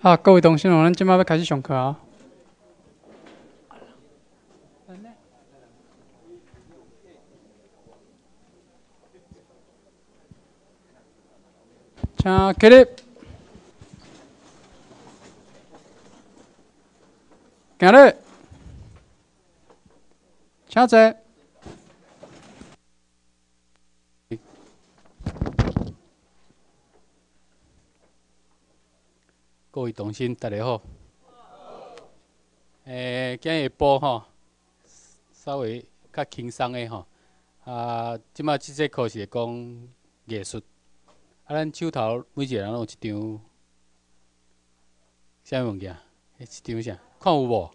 啊，各位同学，咱即摆要开始上课啊。请起立，行礼，请坐。各位同学，大家好。今日下晡吼，稍微较轻松的吼。即摆即节课是讲艺术。咱手头每一个人拢有一张，啥物件？一张啥？看有无？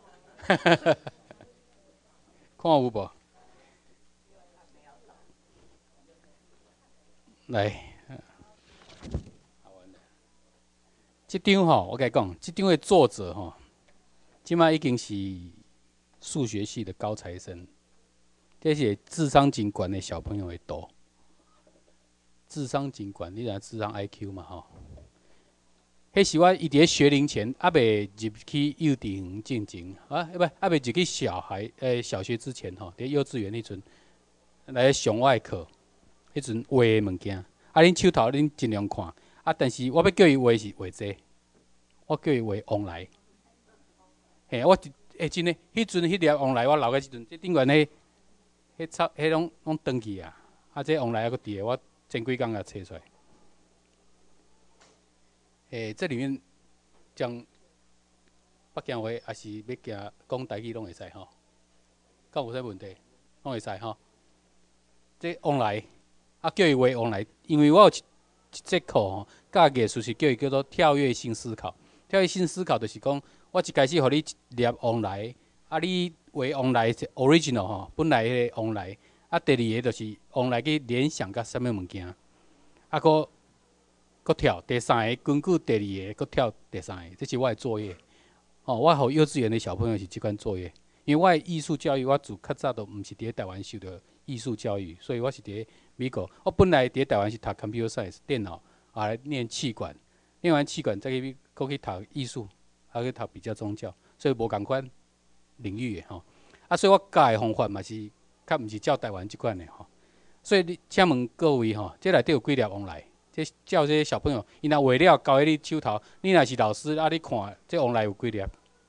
看有无？来，即张吼，我甲你讲，即张的作者吼，即摆已经是数学系的高材生，这是智商真悬的小朋友会读。智商真悬，你知智商 IQ 嘛吼？迄是我伊伫咧学龄前，未入去幼稚园进前未入去小学之前吼，伫幼稚园迄阵来上我的课，迄阵画的物件，恁手头恁尽量看，但是我要叫伊画是画这，我叫伊画往来。我真诶，迄阵迄粒往来我留个时阵，即顶悬迄拢断去啊，这往来还阁伫诶，我前几工也找出来。这里面讲北京话，还是要讲台语拢会使吼，敢有啥问题？拢会使吼。这往来叫伊画往来，因为我有一节课吼，教艺术是叫做跳跃性思考。跳跃性思考就是讲，我一开始互你一粒往来，你画往来是 original 吼，本来迄个往来。第二个就是往来去联想甲啥物物件，搁跳第三个，根据第二个搁跳第三个，这是我的作业。我互幼稚园的小朋友是即款作业，因为我的艺术教育，我自较早都毋是伫咧台湾受到艺术教育，所以我是伫咧美国。我本来伫咧台湾是读 computer science 电脑，来念气管，念完气管再去读艺术，去读比较宗教，所以无共款领域的吼。所以我教的方法嘛是。较毋是照台湾即款的吼，所以你请问各位吼，这内底有几粒往来？这照这些小朋友，伊若画了交喺你手头，你若是老师，你看这往来有几粒？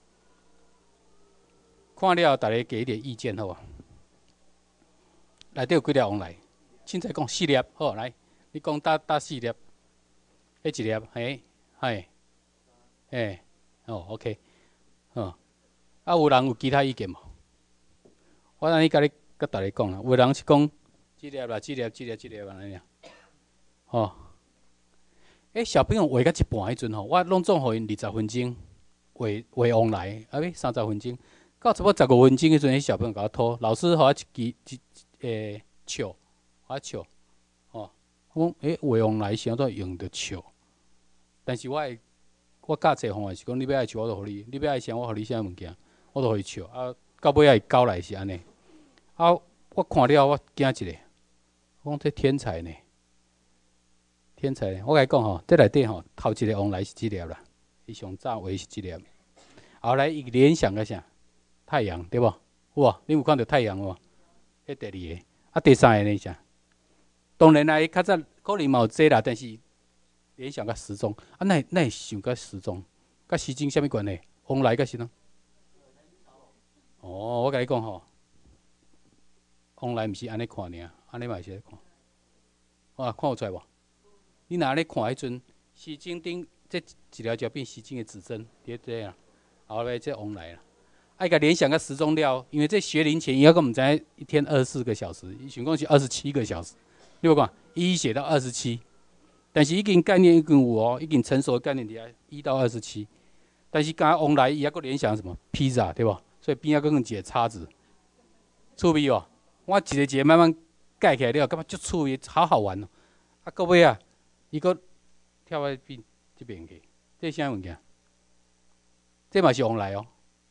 看了，大家给一点意见好啊。内底有几粒往来？凊彩讲4粒，好来，你讲打4粒，迄一粒，OK， 有人有其他意见无？我安尼甲你。甲大家讲啦，有人是讲即粒啦，安尼尔。小朋友画到一半迄阵吼，我拢总互因20分钟画往来，30分钟，到差不多15分钟迄阵，迄小朋友甲我拖，老师互我笑，互我笑，我讲画往来是安怎用着笑？但是我教册方法是讲，你要爱笑我就互你，你要爱啥我互你啥物件，我就互伊笑，到尾仔伊交来是安尼。我看了，我惊一个，我讲这天才呢，天才呢！我甲你讲吼，这内底吼，头一个往来是即粒啦，伊上早画是即粒，后来伊联想个啥？太阳对无？有无？你有看到太阳无？迄第二个，第三个呢啥？当然啦，伊较早可能嘛有这啦，但是联想甲时钟，那会想甲时钟？甲时钟啥物关系？往来甲时钟？我甲你讲吼。往来毋是安尼看尔，安尼嘛是咧看。看有出来无？你若安尼看迄阵，时钟顶这一条就变时钟的指针，对对啊。后来这往来啦，伊甲联想甲时钟了，因为这学龄前伊还阁毋知影一天24个小时，伊想讲是27个小时。你有看，一写到27，但是已经概念已经有哦，已经成熟的概念伫遐1到27。但是刚往来伊还阁联想什么披萨对无？所以边仔阁用一个叉子，趣味哦。我一个慢慢盖起来了，感觉足趣味，好好玩哦。到尾啊，伊阁跳到这边去，这啥物件？这嘛是往来哦。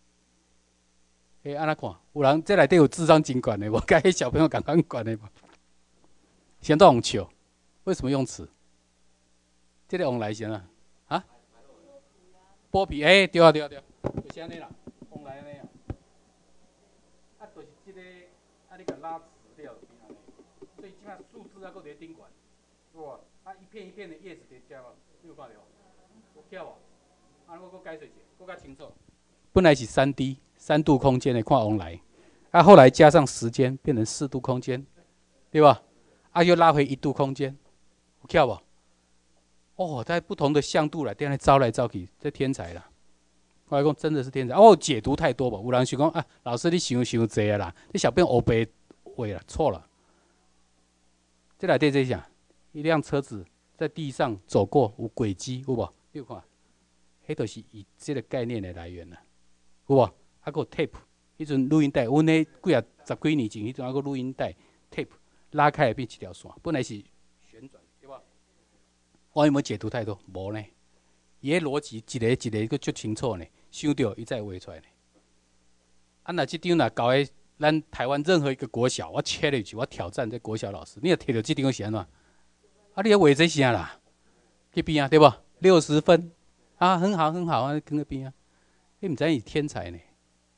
安怎看？有人这内底有智商真悬的无？甲迄小朋友共款悬的无？先都用笑，为什么用词？这个往来是安怎？ 剥皮，对啊，就是安尼啦，往来安尼啊。啊，就是即个，你甲拉直了，变安尼。所以即摆树枝还搁伫顶悬，有无？一片一片的叶子伫遮无？你有看到？有巧无？我搁解释一下，搁较清楚。本来是3度空间的看往来，后来加上时间变成4度空间，对吧？又拉回1度空间，有巧无？在不同的向度来，这样招来招去，这天才啦！我来讲，真的是天才。解读太多吧？有人想讲老师你想济啊啦，你小朋友黑白话啦，错了。这内底这啥？一辆车子在地上走过，有轨迹，有无？你有看？迄就是以这个概念的来源啦，有无？还有 tape， 迄阵录音带，阮迄十几年前，迄阵还有录音带 tape 拉开来变一条线，本来是旋转，对吧？我有没有解读太多？无呢。伊个逻辑一个个足清楚呢，想到伊再画出来呢。若即张若交个咱台湾任何一个国小，我 challenge 我挑战这国小老师，你若摕到即张是安怎？你要画这啥啦？去边啊，对不？60分很好很好啊，跟个边啊，你毋知伊天才呢。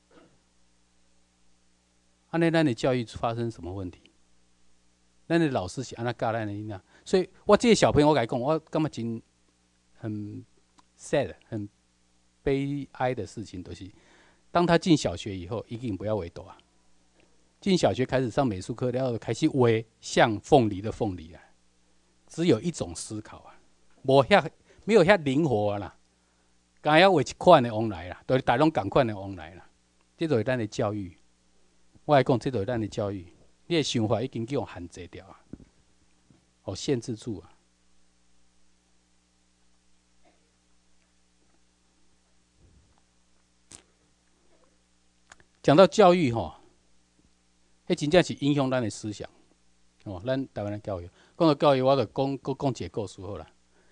安尼咱的教育发生什么问题？咱的老师是安怎教咱的囡仔？所以我这个小朋友，我甲伊讲，我感觉真很 sad 很悲哀的事情，就是当他进小学以后，一定不要画图啊。进小学开始上美术课，然后开始画像凤梨的凤梨啊。只有一种思考啊，没有遐灵活啦。刚要画一款的往来啦，就是大拢共款的往来啦。这就是咱的教育。我来讲，这就是咱的教育。你的想法已经叫限制掉啊，限制住啊。讲到教育迄真正是影响咱的思想。咱台湾的教育，讲到教育，我就讲一个故事好啦。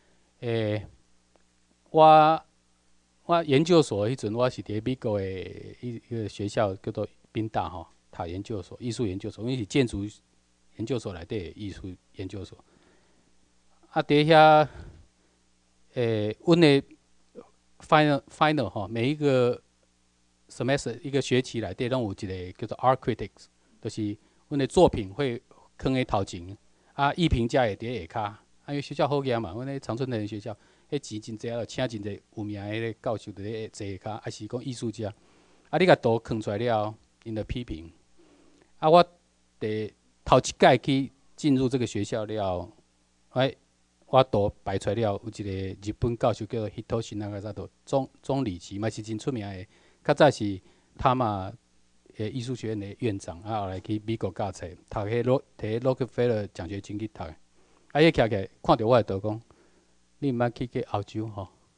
我研究所迄阵，我是伫美国的一个学校叫做宾大读研究所，艺术研究所，因为是建筑研究所内底的艺术研究所。伫遐，阮的 final 每一个 semester 一个学期内底，拢有一个叫做 art critics， 就是阮的作品会放喺头前，艺评家会伫下骹。因为学校好个嘛，阮咧长春藤学校，迄钱真济，请真济有名迄个教授伫咧坐下骹，还是讲艺术家。你甲图放出来了，因着批评。我头一届去进入这个学校了，我图摆出来了，有一个日本教授叫做 Hitoshi Nagasato， 中里奇嘛是真出名的，较早是他嘛艺术学院的院长，后来去美国教册，读迄摕 Rockefeller 奖学金去读。伊徛起来看到我的图讲，你毋捌去澳洲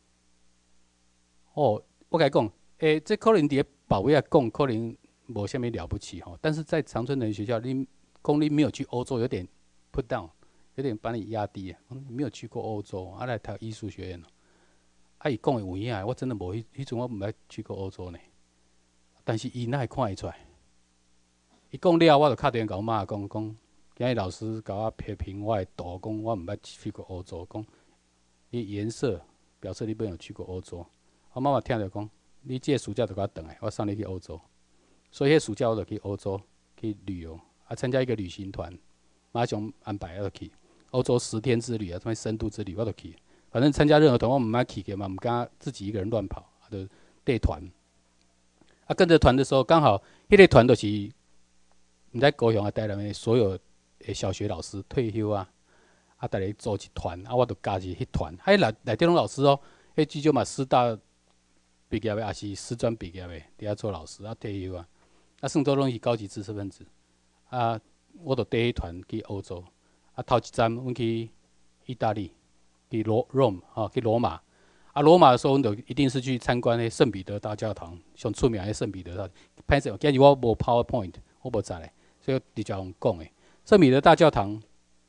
我甲伊讲，这可能伫保位讲，可能无啥物了不起但是在长春藤学校，你讲你没有去欧洲，有点 put down， 有点把你压低啊。你没有去过欧洲，来读艺术学院伊讲的有影，我真的无迄阵我毋捌去过欧洲呢。但是伊哪会看会出来？伊讲了，我就敲电话甲我妈讲。今日老师甲我批评我的图，讲我毋捌去过欧洲，讲你颜色表示你没有去过欧洲。我妈妈听着讲，你这个暑假就给我转来，我送你去欧洲。所以迄暑假我就去欧洲去旅游，参加一个旅行团，马上安排我就去欧洲10天之旅什么深度之旅我就去。反正参加任何团我毋捌去过嘛，毋敢自己一个人乱跑，就带团。跟着团的时候，刚好迄个团就是毋知高雄台南的所有。小学老师退休大家组一团我就加入迄团。内底拢老师迄至少嘛师大毕业的，也是师专毕业的，伫遐做老师退休算做拢是高级知识分子我就带迄团去欧洲头一站阮去意大利，去Rome 去罗马罗马的时候，阮就一定是去参观迄圣彼得大教堂，上出名的圣彼得大。歹势，今日我无 PowerPoint， 我无载咧，所以直接用讲的。圣彼得大教堂，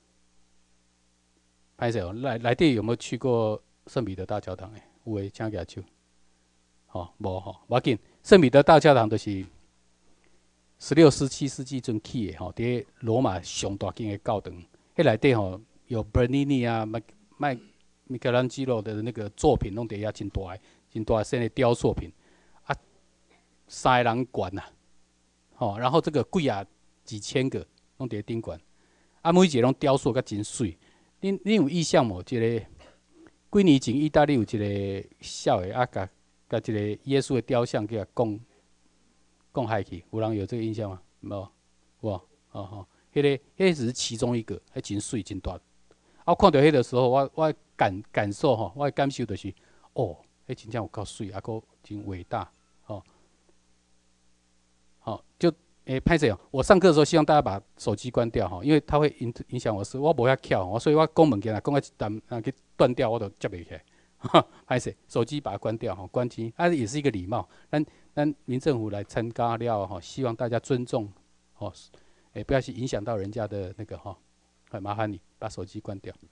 歹势内底有没有去过圣彼得大教堂的？有诶，请举手。无无要紧。圣彼得大教堂就是16、17世纪阵起的伫罗马上大间的教堂。迄内底有 Bernini 米开朗基罗的那个作品，拢伫遐真大的， 真大身的雕塑品，啊，3个人管呐，吼，然后这个几千个拢伫顶悬，啊，每一个拢雕塑甲真水。恁有印象无？一个几年前意大利有一个小的甲一个耶稣的雕像给讲害去，有人有这个印象吗？无，有哦，迄只是其中一个，迄真水真大。我看到迄个时候，我感受吼，我的感受就是，哦，迄真正有够水，啊，够真伟大，就歹势哦。我上课的时候希望大家把手机关掉哈，因为它会影响我我无遐巧，所以我讲物件啊，讲到一段去断掉，我都接袂起来。歹势，手机把它关掉哈，关机，也是一个礼貌。咱民政府来参加了哈，希望大家尊重哦，不要去影响到人家的那个哈，很麻烦你把手机关掉。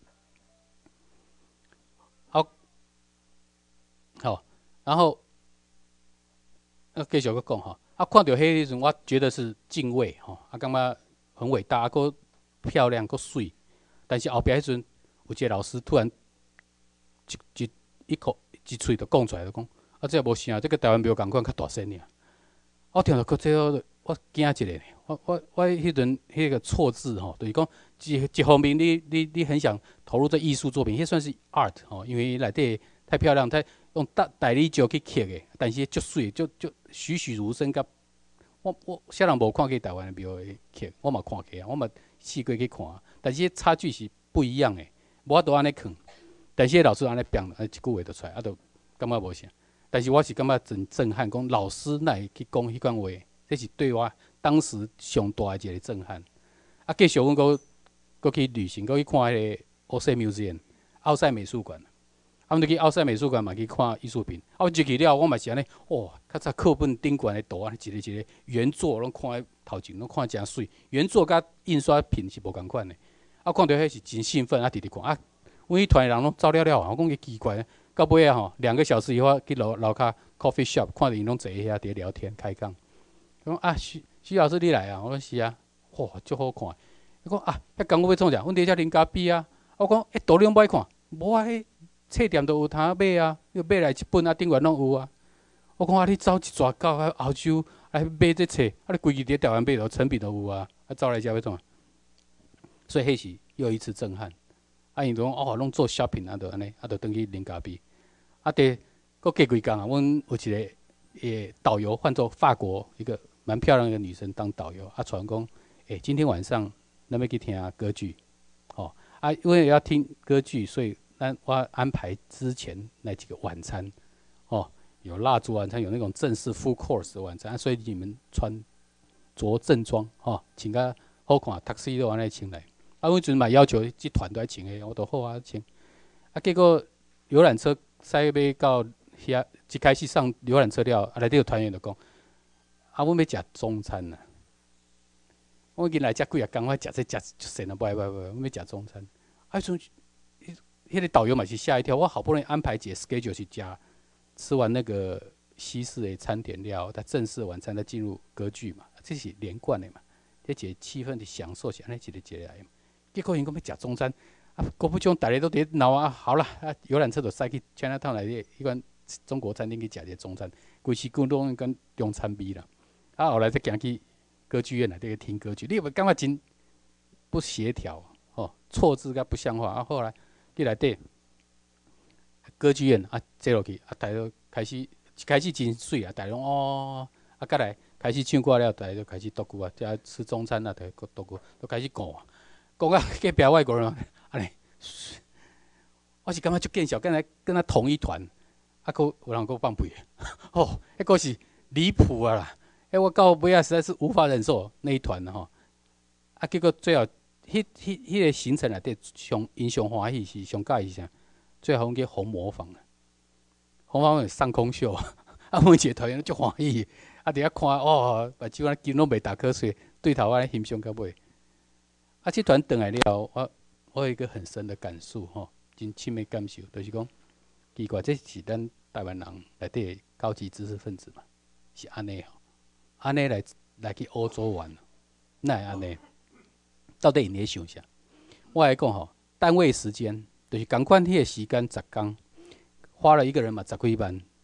好，然后继续搁讲哈。看到迄时阵，我觉得是敬畏吼，感觉很伟大，搁漂亮，搁水。但是后壁迄阵，有一个老师突然一喙就讲出来，就讲这无啥，这个台湾庙共款较大声尔。我听到搁这我惊一下呢。我迄阵迄个错字吼，就是讲一方面你很想投入这艺术作品，迄算是 art 吼，因为内底太漂亮，用大理石去刻的，但是足水，就栩栩如生。甲我啥人无看过台湾的庙的刻，我嘛看过啊，我嘛试过去看，但是差距是不一样的，无法度安尼藏。但是老师安尼编，一句话就出来，就感觉无啥。但是我是感觉真震撼，讲老师哪会去讲迄款话，这是对我当时上大的一个震撼。继续阮搁去旅行，搁去看迄个奥赛 museum 奥赛美术馆。阮就去奥赛美术馆嘛去看艺术品。我入去了，我嘛是安尼，哇！较早课本顶悬的图啊，一个原作，拢看头前拢看真水。原作甲印刷品是无共款的。看到迄是真兴奋，直直看啊！阮迄团的人拢走了啊！我讲奇怪，到尾啊吼，2个小时以后去楼骹 coffee shop 看到因拢坐遐伫聊天开讲。讲啊，徐老师你来啊？我讲是啊，哇，足好看。伊讲啊，迄讲我要创啥？阮伫遮啉咖啡啊。我讲图你拢歹看，无啊，迄册店都有通买啊，你买来一本啊，顶悬拢有啊。我讲啊，你走一逝到澳洲来买这册，你规日伫台湾买着成品都有啊，走来遮要创？所以迄是又一次震撼。因拢拢做 shopping 就安尼，就转去啉咖啡。搁过几工啊，阮有一个导游换做法国一个蛮漂亮的女生当导游，传讲今天晚上咱要去听歌剧，因为要听歌剧，所以我安排之前那几个晚餐，有蜡烛晚餐，有那种正式 full course 的晚餐，所以你们着正装，穿甲好看，tuxedo 安尼穿来。阮阵嘛要求即团都爱穿的，我都好啊穿。结果游览车驶要到遐，一开始上游览车了，内底有团员就讲，阮要食中餐呐。我已经来遮几啊工，我食就神啊，不，阮要食中餐。迄个导游嘛是吓一跳，我好不容易安排一个 schedule 去吃完那个西式的餐点了，再正式晚餐再进入歌剧嘛，这是连贯的嘛，这一个气氛的享受是安尼一个来。结果因讲要食中餐，果不其然，大家都伫闹啊。好啦，游览车就驶去 Chinatown 内底迄款中国餐厅去食一个中餐，规时久拢跟中餐味啦。后来再行去歌剧院内底去听歌剧，你有无感觉真不协调？错字甲不像话。后来去内底歌剧院坐落去，大家都开始真水啊，大家拢再来开始唱歌了，大家就开始独句啊，遮吃中餐啊，大家独句都开始讲啊。讲啊，隔壁外国人安尼，我是感觉足见笑，跟他同一团，有人搁放屁，迄个是离谱啊啦！我到尾仔实在是无法忍受那一团结果最后迄个行程内底因上欢喜是上喜是啥？最后去红磨坊啊，红磨坊有上空秀，每一个团员足欢喜，伫遐看目睭金拢袂打瞌睡，对头安尼欣赏到尾。这团转来了，我有一个很深的感受真深的感受，就是讲，奇怪，这是咱台湾人内底的高级知识分子嘛，是安尼安尼来去欧洲玩，哪会安尼？到底因咧想啥？我来讲单位时间就是同款迄个时间10天，花了一个人嘛10几万，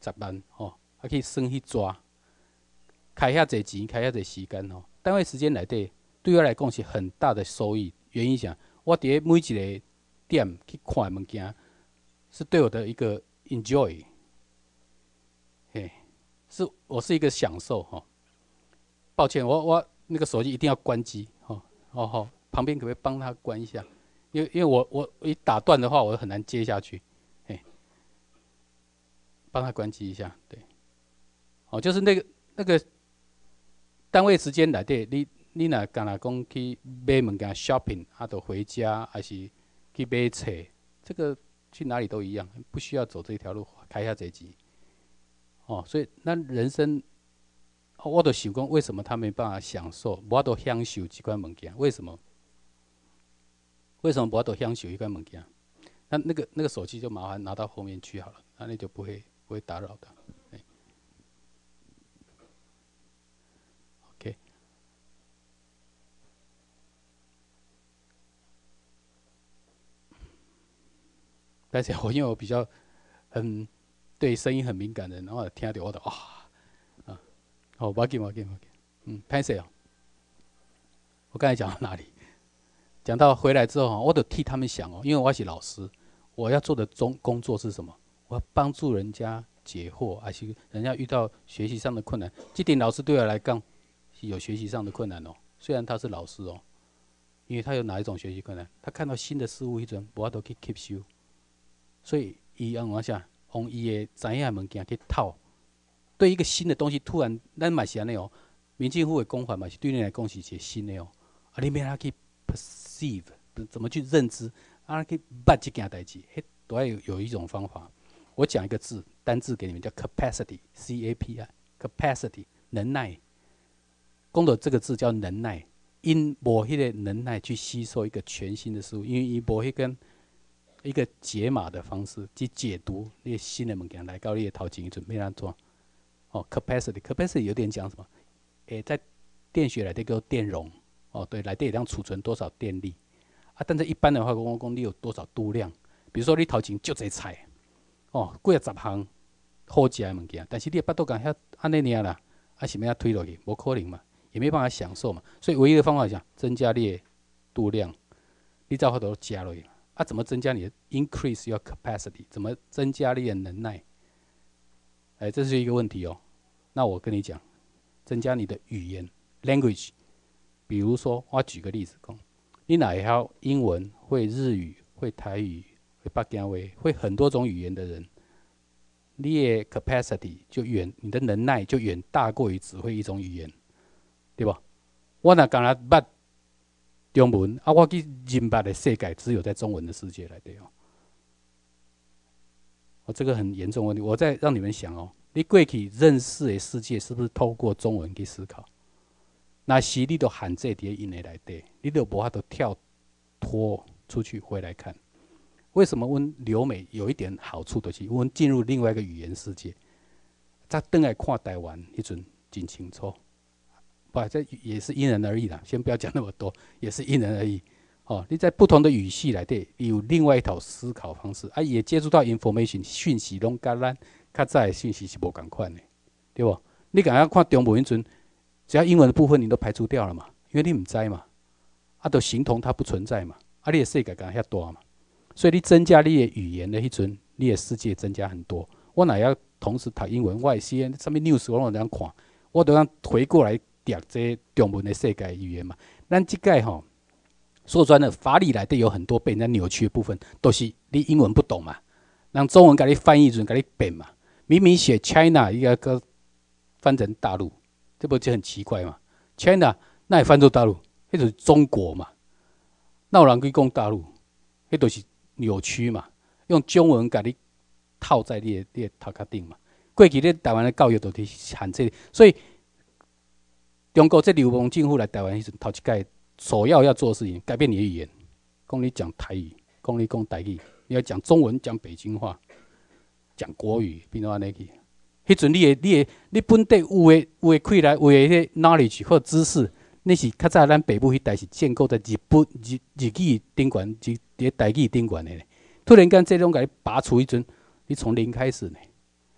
10万吼，啊去算去抓，开遐侪钱，开遐侪时间吼，单位时间内底对我来讲是很大的收益。原因啥？我伫每一个点去看物件，是对我的一个 enjoy， 嘿，我是一个享受吼。抱歉，我那个手机一定要关机吼，好，旁边可不可以帮他关一下？因为我一打断的话，我很难接下去，嘿，帮他关机一下，对，哦，就是那个单位时间内底，你若干若讲去买物件 shopping， 啊，就回家，还是去买册，这个去哪里都一样，不需要走这条路，开下这钱。哦，所以咱人生，我都想讲，为什么他没办法享受，无法度享受这款物件？为什么？为什么无法度享受一款物件？那个手机就麻烦拿到后面去好了，那你就不会打扰的。OK， 但是因为我比较对声音很敏感的人，然后听到我就好，不要紧，拍谁哦？我刚才讲到哪里？讲到回来之后，我得替他们想哦，因为我是老师，我要做的工作是什么？我要帮助人家解惑，还是人家遇到学习上的困难？这点老师对我来讲是有学习上的困难哦。虽然他是老师哦，因为他有哪一种学习困难？他看到新的事物迄阵，无法度去吸收，所以伊用啥？用伊的知影的物件去套。对一个新的东西，突然咱嘛是安尼哦。民进府的讲法嘛是对你来讲是一个新的哦。啊，你要去 perceive， 怎么去认知？啊，去捌这件代志，都要有一种方法。我讲一个字，单字给你们，叫 capacity， 能耐。讲到这个字叫能耐，因无迄个能耐去吸收一个全新的事物，因为伊无迄根一个解码的方式去解读那个新的物件来到你的头前，准备安怎？哦 ，capacity 有点讲什么？在电学内底叫电容。哦，对，内底能储存多少电力？啊，但是一般的话，我讲你有多少度量？比如说你头前足侪菜，哦，几啊10项好食的物件，但是你的巴肚干遐安尼尔啦，啊是要推落去，无可能嘛，也没办法享受嘛。所以唯一的方法是增加你的度量，你才有法度食落去。啊，怎么增加你的 increase your capacity？ 怎么增加你的能耐？这是一个问题哦。那我跟你讲，增加你的语言 language。比如说，我举个例子讲，你哪会晓英文、会日语、会台语、会北京话、会很多种语言的人，你的 capacity 你的能耐就远大过于只会一种语言，对吧？我若干那捌中文，我去认捌的世界只有在中文的世界内底哦。这个很严重的问题，我再让你们想哦，你过去认识的世界是不是透过中文去思考？那是你都限制伫因的内底，你都无法度跳脱出去回来看。为什么阮留美有一点好处，就是阮进入另外一个语言世界，再回来看台湾迄阵真清楚。不，这也是因人而异啦，先不要讲那么多，也是因人而异。哦，你在不同的语系内底有另外一套思考方式，也接触到 information 讯息，拢甲咱较早的讯息是无共款的，对不？你敢要看中文迄阵？只要英文的部分你都排除掉了嘛，因为你唔知嘛，就形同它不存在嘛，你的世界敢遐大嘛，所以你增加你的语言的迄阵，你的世界增加很多。我哪要同时读英文，我是什么 news 我拢这样看，我都要回过来读这中文的世界语言嘛。咱这届吼，说穿了，法理内底有很多被人家扭曲的部分，都是你英文不懂嘛，让中文给你翻译阵给你变嘛，明明写 China 一个翻成大陆。这不就很奇怪嘛 ？China 那也翻作大陆，那就是中国嘛。那有人去讲大陆，那都是扭曲嘛。用中文给你套在你的头壳顶嘛。过去咧台湾的教育都是限制，所以中国这流氓政府来台湾时，头一届首要做的事情，改变你的语言。讲你讲台语，讲你讲台语，你要讲中文，讲北京话，讲国语，变做安尼去。迄阵你本地有诶开来有诶迄 knowledge 或知识，那是较早咱北部迄代是建构在日语顶悬，伫台语顶悬诶。突然间这种甲你拔除迄阵，你从零开始呢？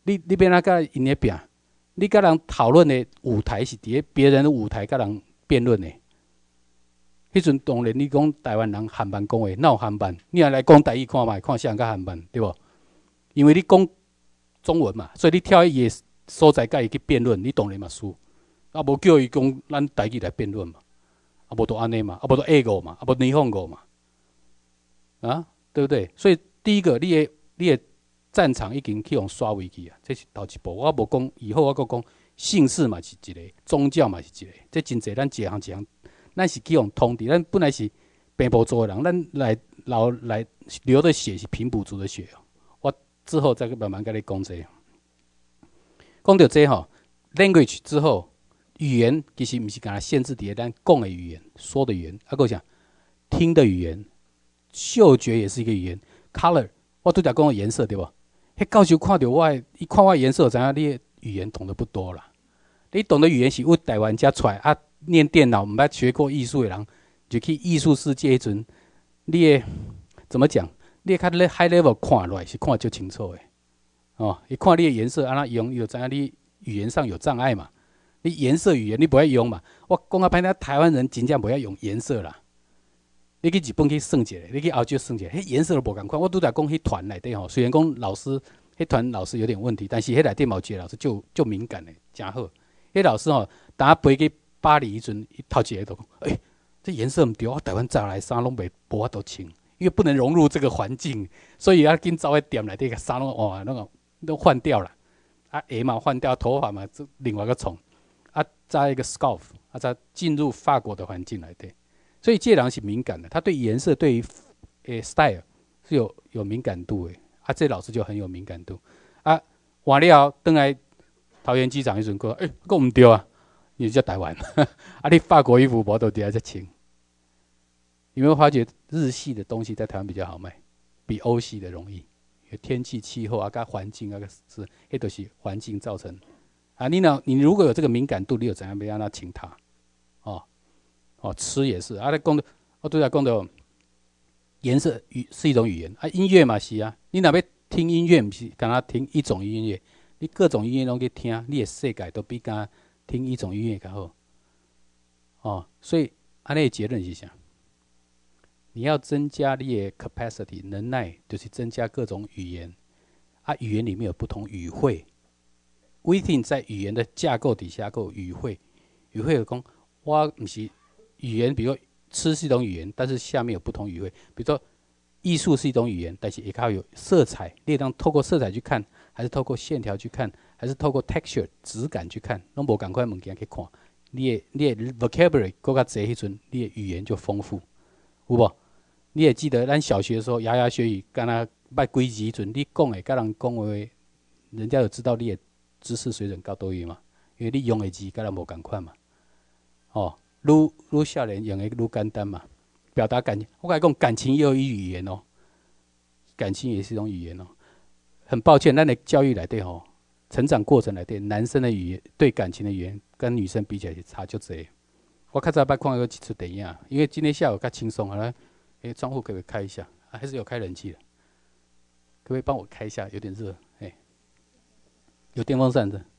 你变哪甲因咧拼？你甲人讨论的舞台是伫咧别人的舞台，甲人辩论的。迄阵当然你讲台湾人韩版讲话，哪有韩版？你也来讲台语看卖，看啥人甲韩版，对无？因为你讲中文嘛，所以你挑伊个所在甲伊去辩论，你当然嘛输。啊，无叫伊讲咱台语来辩论嘛，啊，无都安尼嘛，啊，无都英语嘛，啊，无日本语嘛，啊，对不对？所以第一个，你的战场已经去用刷维去啊，这是头一步。我无讲，以后我搁讲姓氏嘛是一个，宗教嘛是一个，这真济咱一项一项，咱是去用通敌。咱本来是平埔族的人，咱来流的血是平埔族的血哦。我之后再慢慢跟你讲这个。讲到这吼 ，language 之后，语言其实不是干限制伫咧咱讲的语言、说的语言，还有啥听的语言，嗅觉也是一个语言。color 我拄则讲颜色对无？迄教授看到伊看我颜色，知影你的语言懂得不多啦。你懂得语言是为台湾遮出来啊，念电脑毋捌学过艺术的人，就去艺术世界迄阵，你的怎么讲？你较 high level 看落来是看足清楚的。哦，伊看你的颜色安怎用，伊就知影你语言上有障碍嘛。你颜色语言你不会用嘛？我讲啊，歹听，台湾人真正不要用颜色啦。你去日本去算一下，你去澳洲算一下，迄颜色都无共款。我拄则讲迄团内底吼，虽然讲老师迄团老师有点问题，但是迄内底有一个老师就敏感的，真好。迄老师吼，当我飞去巴黎迄阵，伊头一个就讲，这颜色毋对，我台湾早来衫拢无法度穿，因为不能融入这个环境，所以要紧走去店内底个衫拢哇，那个都换掉了。啊，鞋嘛换掉，头发嘛另外一个冲，啊，扎一个 scarf， 啊，再进入法国的环境来底。所以这人是敏感的，他对颜色、对于style 是有敏感度的。啊，这老师就很有敏感度。啊，完了后回来桃园机场迄阵，讲讲唔对啊，你叫台湾，啊，你法国衣服无都伫遐在穿。有没有发觉日系的东西在台湾比较好卖，比欧系的容易？因为天气、气候啊，跟环境啊，是迄都是环境造成。啊，你如果有这个敏感度，你有怎样要让他请他？哦，吃也是啊。你讲到，我拄则讲到，颜色是一种语言啊，音乐嘛是啊。你若要听音乐，毋是干那听一种音乐，你各种音乐拢去听，你的世界都比干听一种音乐较好。哦，所以安尼的结论是啥？你要增加你的 capacity 能耐，就是增加各种语言。啊，语言里面有不同语汇。within 在语言的架构底下，有语汇。语汇有讲，我毋是。语言，比如吃是一种语言，但是下面有不同语汇。比如说，艺术是一种语言，但是也靠有色彩。你当透过色彩去看，还是透过线条去看，还是透过 texture 质感去看，拢无共款物件去看。你的 vocabulary 更较侪，迄阵你的语言就丰富，有无？你也记得咱小学的时候，牙牙学语，敢若捌几字迄阵，你讲的甲人讲话，人家就知道你的知识水准到倒位嘛，因为你用的字甲人无共款嘛，哦。愈少年用的愈简单嘛，表达感情。我跟你讲，感情也有语言哦，感情也是一种语言哦。很抱歉，咱的教育内底吼，成长过程内底，男生的语言对感情的语言跟女生比起来是差就多。我较早捌看过几出电影，因为今天下午较轻松，好了，窗户可不可以开一下？啊，还是有开冷气的，可不可以帮我开一下？有点热，有电风扇的。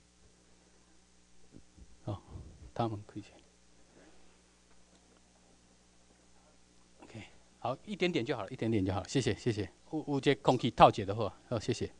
哦，他们可以。好，一点点就好了，一点点就好了，谢谢，谢谢。有这空气透解的话，好，谢谢。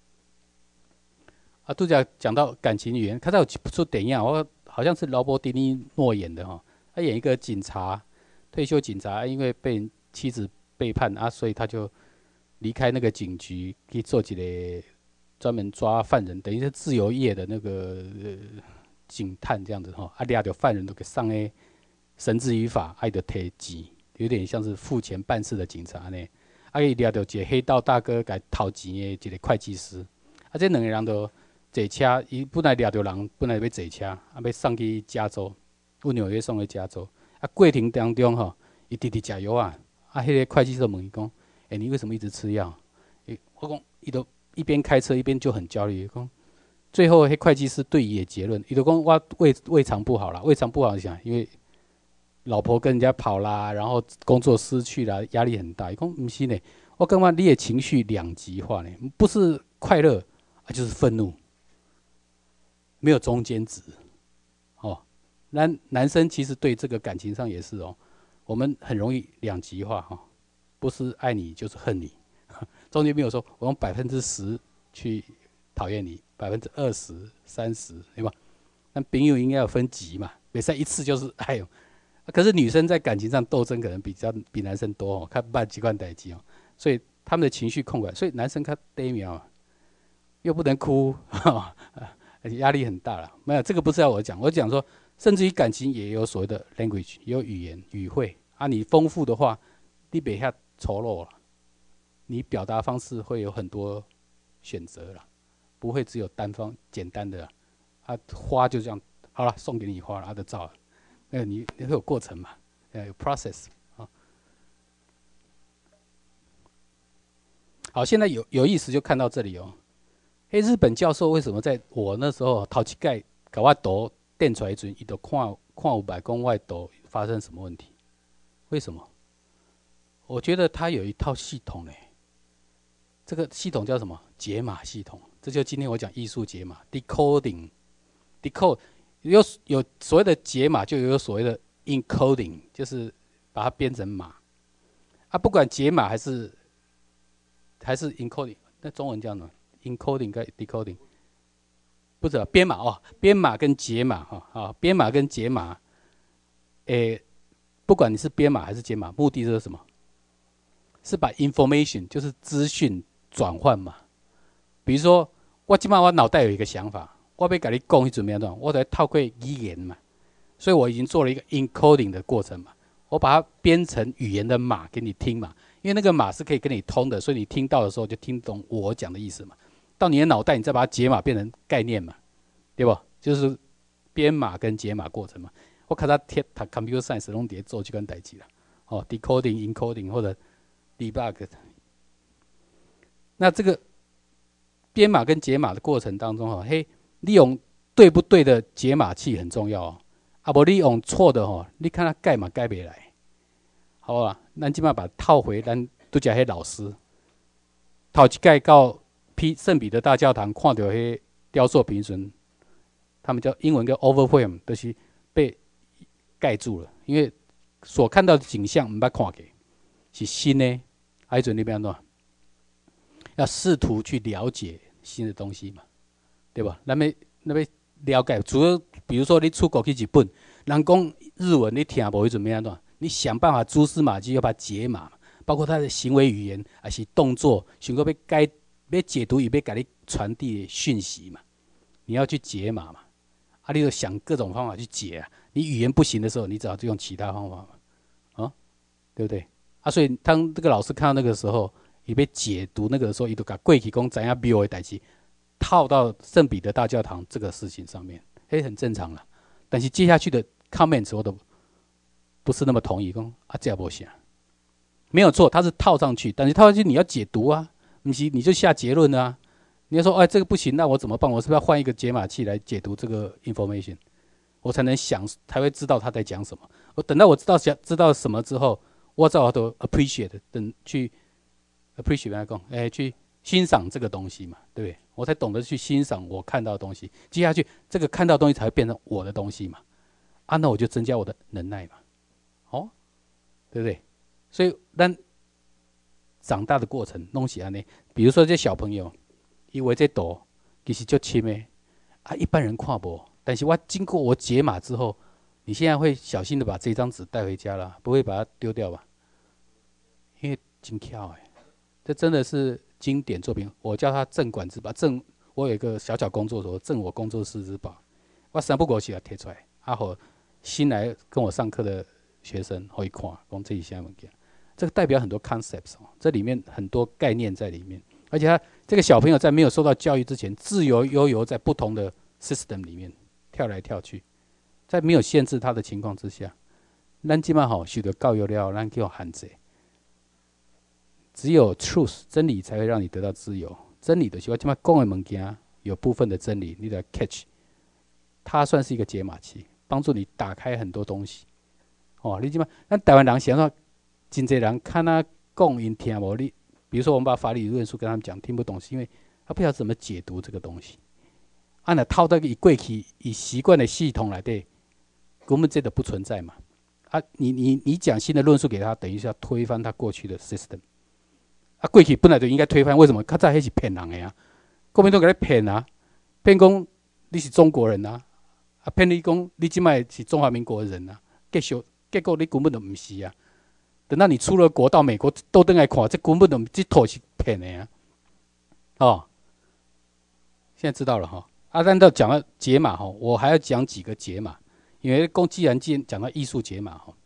啊，拄则讲到感情语言，看到有一出电影，我好像是劳勃迪尼诺演的哈，他演一个警察，退休警察，因为被妻子背叛啊，所以他就离开那个警局，去做一个专门抓犯人，等于是自由业的那个警探这样子哈，啊，抓到犯人都给送诶绳之于法，爱的提钱。有点像是付钱办事的警察呢，啊，伊抓到一个黑道大哥，甲偷钱的一个会计师，啊，这两个人都坐车，伊本来抓到人，本来要坐车，啊，要送去加州，由纽约送去加州，啊，过程当中吼，伊直直食药啊，啊，迄个会计师问伊讲，你为什么一直吃药？我讲，伊都一边开车一边就很焦虑，讲，最后迄会计师对伊的结论，伊就讲我胃肠不好啦，胃肠不好是啥？因为老婆跟人家跑啦，然后工作失去啦，压力很大。伊讲不是呢，我感觉你的情绪两极化呢，不是快乐就是愤怒，没有中间值。哦，男生其实对这个感情上也是哦，我们很容易两极化哈、哦，不是爱你就是恨你，中间没有说我用10%去讨厌你，20%、30%，对吧？那朋友应该要分级嘛，别再一次就是哎呦。可是女生在感情上斗争可能比男生多哦，看办几罐代机哦，所以他们的情绪控管，所以男生他低苗又不能哭，压力很大了。没有这个不是要我讲，我讲说，甚至于感情也有所谓的 language， 也有语言语汇啊。你丰富的话，你别下丑陋了，你表达方式会有很多选择了，不会只有单方简单的啊，花就这样好了，送给你花了，他就照了。你会有过程嘛？有 process 啊。好，现在有意思就看到这里哦。日本教授为什么在我那时候头一届给我图电出来时，伊就看有白讲我图发生什么问题？为什么？我觉得他有一套系统嘞。这个系统叫什么？解码系统。这就今天我讲艺术解码 ，decoding，decode。有所谓的解码，就有所谓的 encoding， 就是把它编成码。啊，不管解码还是 encoding， 那中文叫什么 ？encoding 跟 decoding， 不是编码哦，编码跟解码哈啊，编码跟解码，不管你是编码还是解码，目的是什么？是把 information 就是资讯转换嘛。比如说，我今晚我脑袋有一个想法。我要跟你讲，怎么样？我得透过语言嘛，所以我已经做了一个 encoding 的过程嘛，我把它编成语言的码给你听嘛，因为那个码是可以跟你通的，所以你听到的时候就听懂我讲的意思嘛。到你的脑袋，你再把它解码变成概念嘛，对不？就是编码跟解码过程嘛。我看他读 computer science 拢在做这件代志啦，哦 ，decoding、encoding 或者 debug。那这个编码跟解码的过程当中，哈，嘿。你用对不对的解码器很重要哦，啊，不你用错的吼，你看他改嘛改不来，好吧？咱即马把套回咱拄只迄老师，头一届到圣彼得大教堂看到迄雕塑评审，他们叫英文叫 overwhelm， 就是被盖住了，因为所看到的景象唔捌看过，是新的，迄阵你要安怎？要试图去了解新的东西嘛。对吧？咱要了解，除了比如说你出国去日本，人讲日文你听无，迄阵要安怎？你想办法蛛丝马迹要把它解码，包括他的行为语言还是动作，想要要解读，伊要给你传递的讯息嘛，你要去解码嘛。啊，你就想各种方法去解啊。你语言不行的时候，你只好就用其他方法嘛，啊，对不对？啊，所以当这个老师看到那个时候，伊要解读那个的时候，伊就甲过去讲知影庙的代志。套到圣彼得大教堂这个事情上面，很正常了。但是接下去的 comments 我都不是那么同意，讲啊这也不行，没有错，它是套上去，但是套上去你要解读啊，不是你就下结论啊。你要说哎这个不行，那我怎么办？我是不是要换一个解码器来解读这个 information， 我才能想，才会知道他在讲什么。我等到我知道什么之后，我才都 appreciate， 等去 appreciate 来讲，去欣赏这个东西嘛，对不对？我才懂得去欣赏我看到的东西，接下去这个看到的东西才会变成我的东西嘛，啊，那我就增加我的能耐嘛，哦，对不对？所以咱长大的过程弄起来呢，比如说这小朋友，因为这图其实就深的，啊，一般人看不，但是我经过我解码之后，你现在会小心的把这张纸带回家了，不会把它丢掉吧？因为真巧哎，这真的是。经典作品，我叫它镇馆之宝。我有一个小工作所，镇我工作室之宝。我三不五时也贴出来，啊，好新来跟我上课的学生可以看，讲这一些物件。这个代表很多 concepts 哦，这里面很多概念在里面。而且他这个小朋友在没有受到教育之前，自由悠游在不同的 system 里面跳来跳去，在没有限制他的情况之下，咱即马吼受到教育了，咱叫限制。只有 truth 真理才会让你得到自由。真理就是我今麦讲的物件，有部分的真理，你得 catch， 它算是一个解码器，帮助你打开很多东西。哦，你今麦，咱台湾人想说，真侪人看他讲因听无你，比如说我们把法理论述跟他们讲，听不懂，是因为他不晓得怎么解读这个东西。那套到伊过去以习惯的系统来对，根本这都不存在嘛。你讲新的论述给他，等于是要推翻他过去的 system。过去本来就应该推翻，为什么？较早迄是骗人的啊，国民党给你骗啊，骗讲你是中国人啊，骗你讲你即摆是中华民国的人啊，结果你根本就不是啊。等到你出了国到美国倒转来看，这根本就这套是骗的啊。现在知道了哈。咱都讲到解码哈，我还要讲几个解码，因为既然讲到艺术解码哈，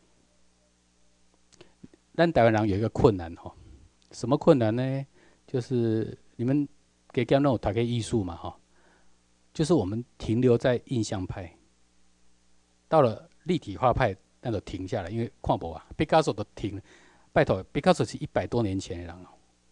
咱台湾人有一个困难哈，什么困难呢？就是你们给讲那种读个艺术嘛哈，就是我们停留在印象派，到了立体画派，那就停下来，因为看不啊，毕加索都停了。拜托，毕加索是100多年前的人哦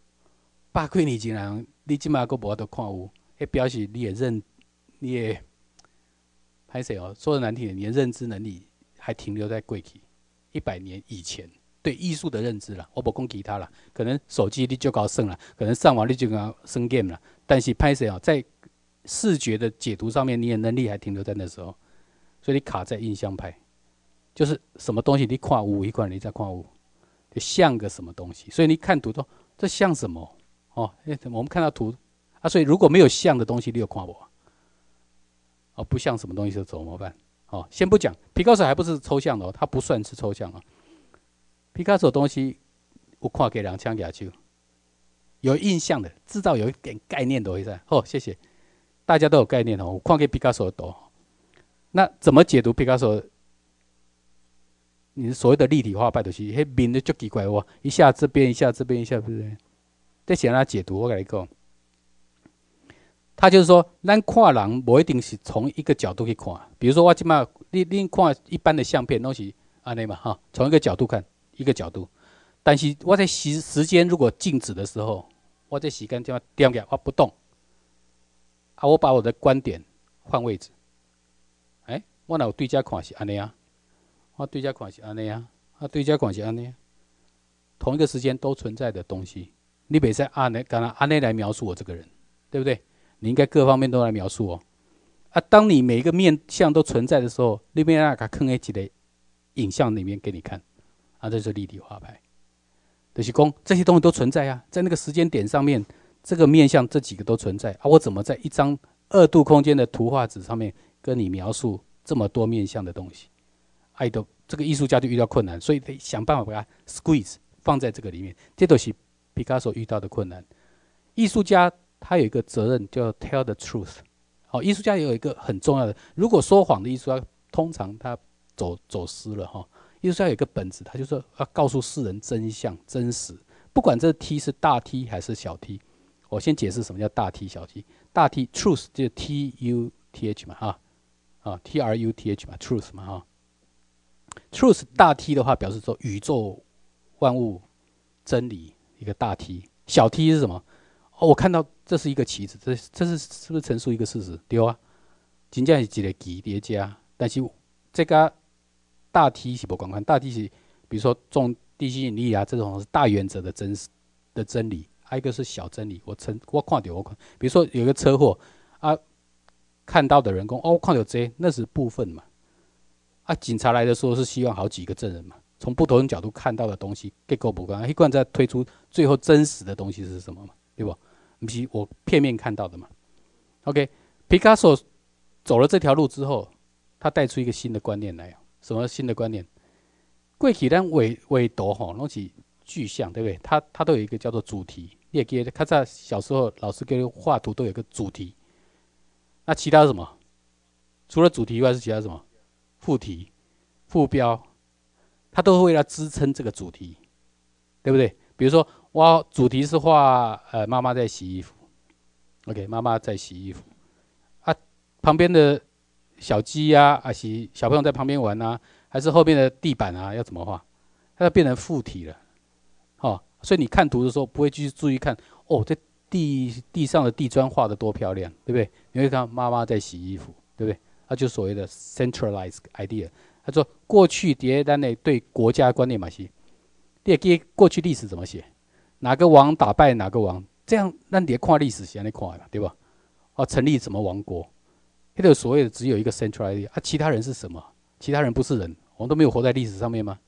，100几年前的人，你即马还无法度看有。表示你也拍谁哦？说的难听点，你的认知能力还停留在过去100年以前对艺术的认知啦。我不讲其他啦，可能手机你就搞算了，可能上网你就搞算 game 了。但是拍谁哦，在视觉的解读上面，你的能力还停留在那时候，所以你卡在印象派，就是什么东西你看有，一款你再看有，就像个什么东西。所以你看图说这像什么哦？我们看到图。所以如果没有像的东西，你有看无？不像什么东西就怎么办？先不讲，皮卡索还不是抽象的哦，它不算是抽象啊。皮卡索的东西，我看给人枪手，有印象的，制造有一点概念的会在。谢谢，大家都有概念哦。我看给皮卡索的图，那怎么解读皮卡索？你所谓的立体画派就是，迄面就足奇怪哇，一下这边，一下这边，一下不是？这想他解读，我跟你讲。他就是说，咱看人不一定是从一个角度去看。比如说，我今麦你看一般的相片，都是安尼嘛哈，从一个角度看，一个角度。但是我在时间如果静止的时候，我在时间这样点起来，我不动，我把我的观点换位置。我哪有对家看是安尼啊？我对家看是安尼啊？对家看是安尼啊？同一个时间都存在的东西，你袂使按呢来描述我这个人，对不对？你应该各方面都来描述哦。当你每一个面向都存在的时候，你要把它放在一个影像里面给你看，这就是立体画派。就是说这些东西都存在啊，在那个时间点上面，这个面向这几个都存在我怎么在一张2度空间的图画纸上面跟你描述这么多面向的东西？这个艺术家就遇到困难，所以得想办法把它 squeeze 放在这个里面。这都是毕加索遇到的困难。艺术家他有一个责任叫 tell the truth。艺术家也有一个很重要的，如果说谎的艺术家，通常他走失了哈。艺术家有一个本质，他就是要告诉世人真相、真实，不管这 T 是大 T 还是小 T。我先解释什么叫大 T、小 T。大 T truth 就是 TUTH 嘛TRUTH 嘛 truth 嘛truth 大 T 的话，表示说宇宙万物真理一个大 T。小 T 是什么？我看到这是一个棋子，这是不是陈述一个事实？对啊，真正是一个棋叠加，但是这个大 T 是不广泛，大 T 是比如说重地心引力啊，这种是大原则的真理，还有一个是小真理。我看到比如说有一个车祸看到的人说我看到这那是部分嘛。警察来的时候是希望好几个证人嘛，从不同角度看到的东西结果不一贯再推出最后真实的东西是什么嘛？对不？不是我片面看到的嘛。OK， 皮卡索走了这条路之后，他带出一个新的观念来。什么新的观念？过去咱画图吼，拢是具象，对不对？它都有一个叫做主题。你也记得，较早小时候老师给你画图都有一个主题。那其他是什么？除了主题以外，是其他什么？副题、副标，它都会为了支撑这个主题，对不对？比如说，我主题是画妈妈在洗衣服 ，OK， 妈妈在洗衣服，旁边的小鸡啊，还是小朋友在旁边玩啊，还是后面的地板啊，要怎么画？它要变成副题了，所以你看图的时候不会去注意看，这地上的地砖画得多漂亮，对不对？你会看妈妈在洗衣服，对不对？就所谓的 centralized idea。他说过去咱的对国家观念嘛是，你也记过去历史怎么写？哪个王打败哪个王， 这样咱伫看历史是安尼看的嘛，对吧？成立什么王国？那个所谓的只有一个 central idea 啊，其他人是什么？其他人不是人，我们都没有活在历史上面吗？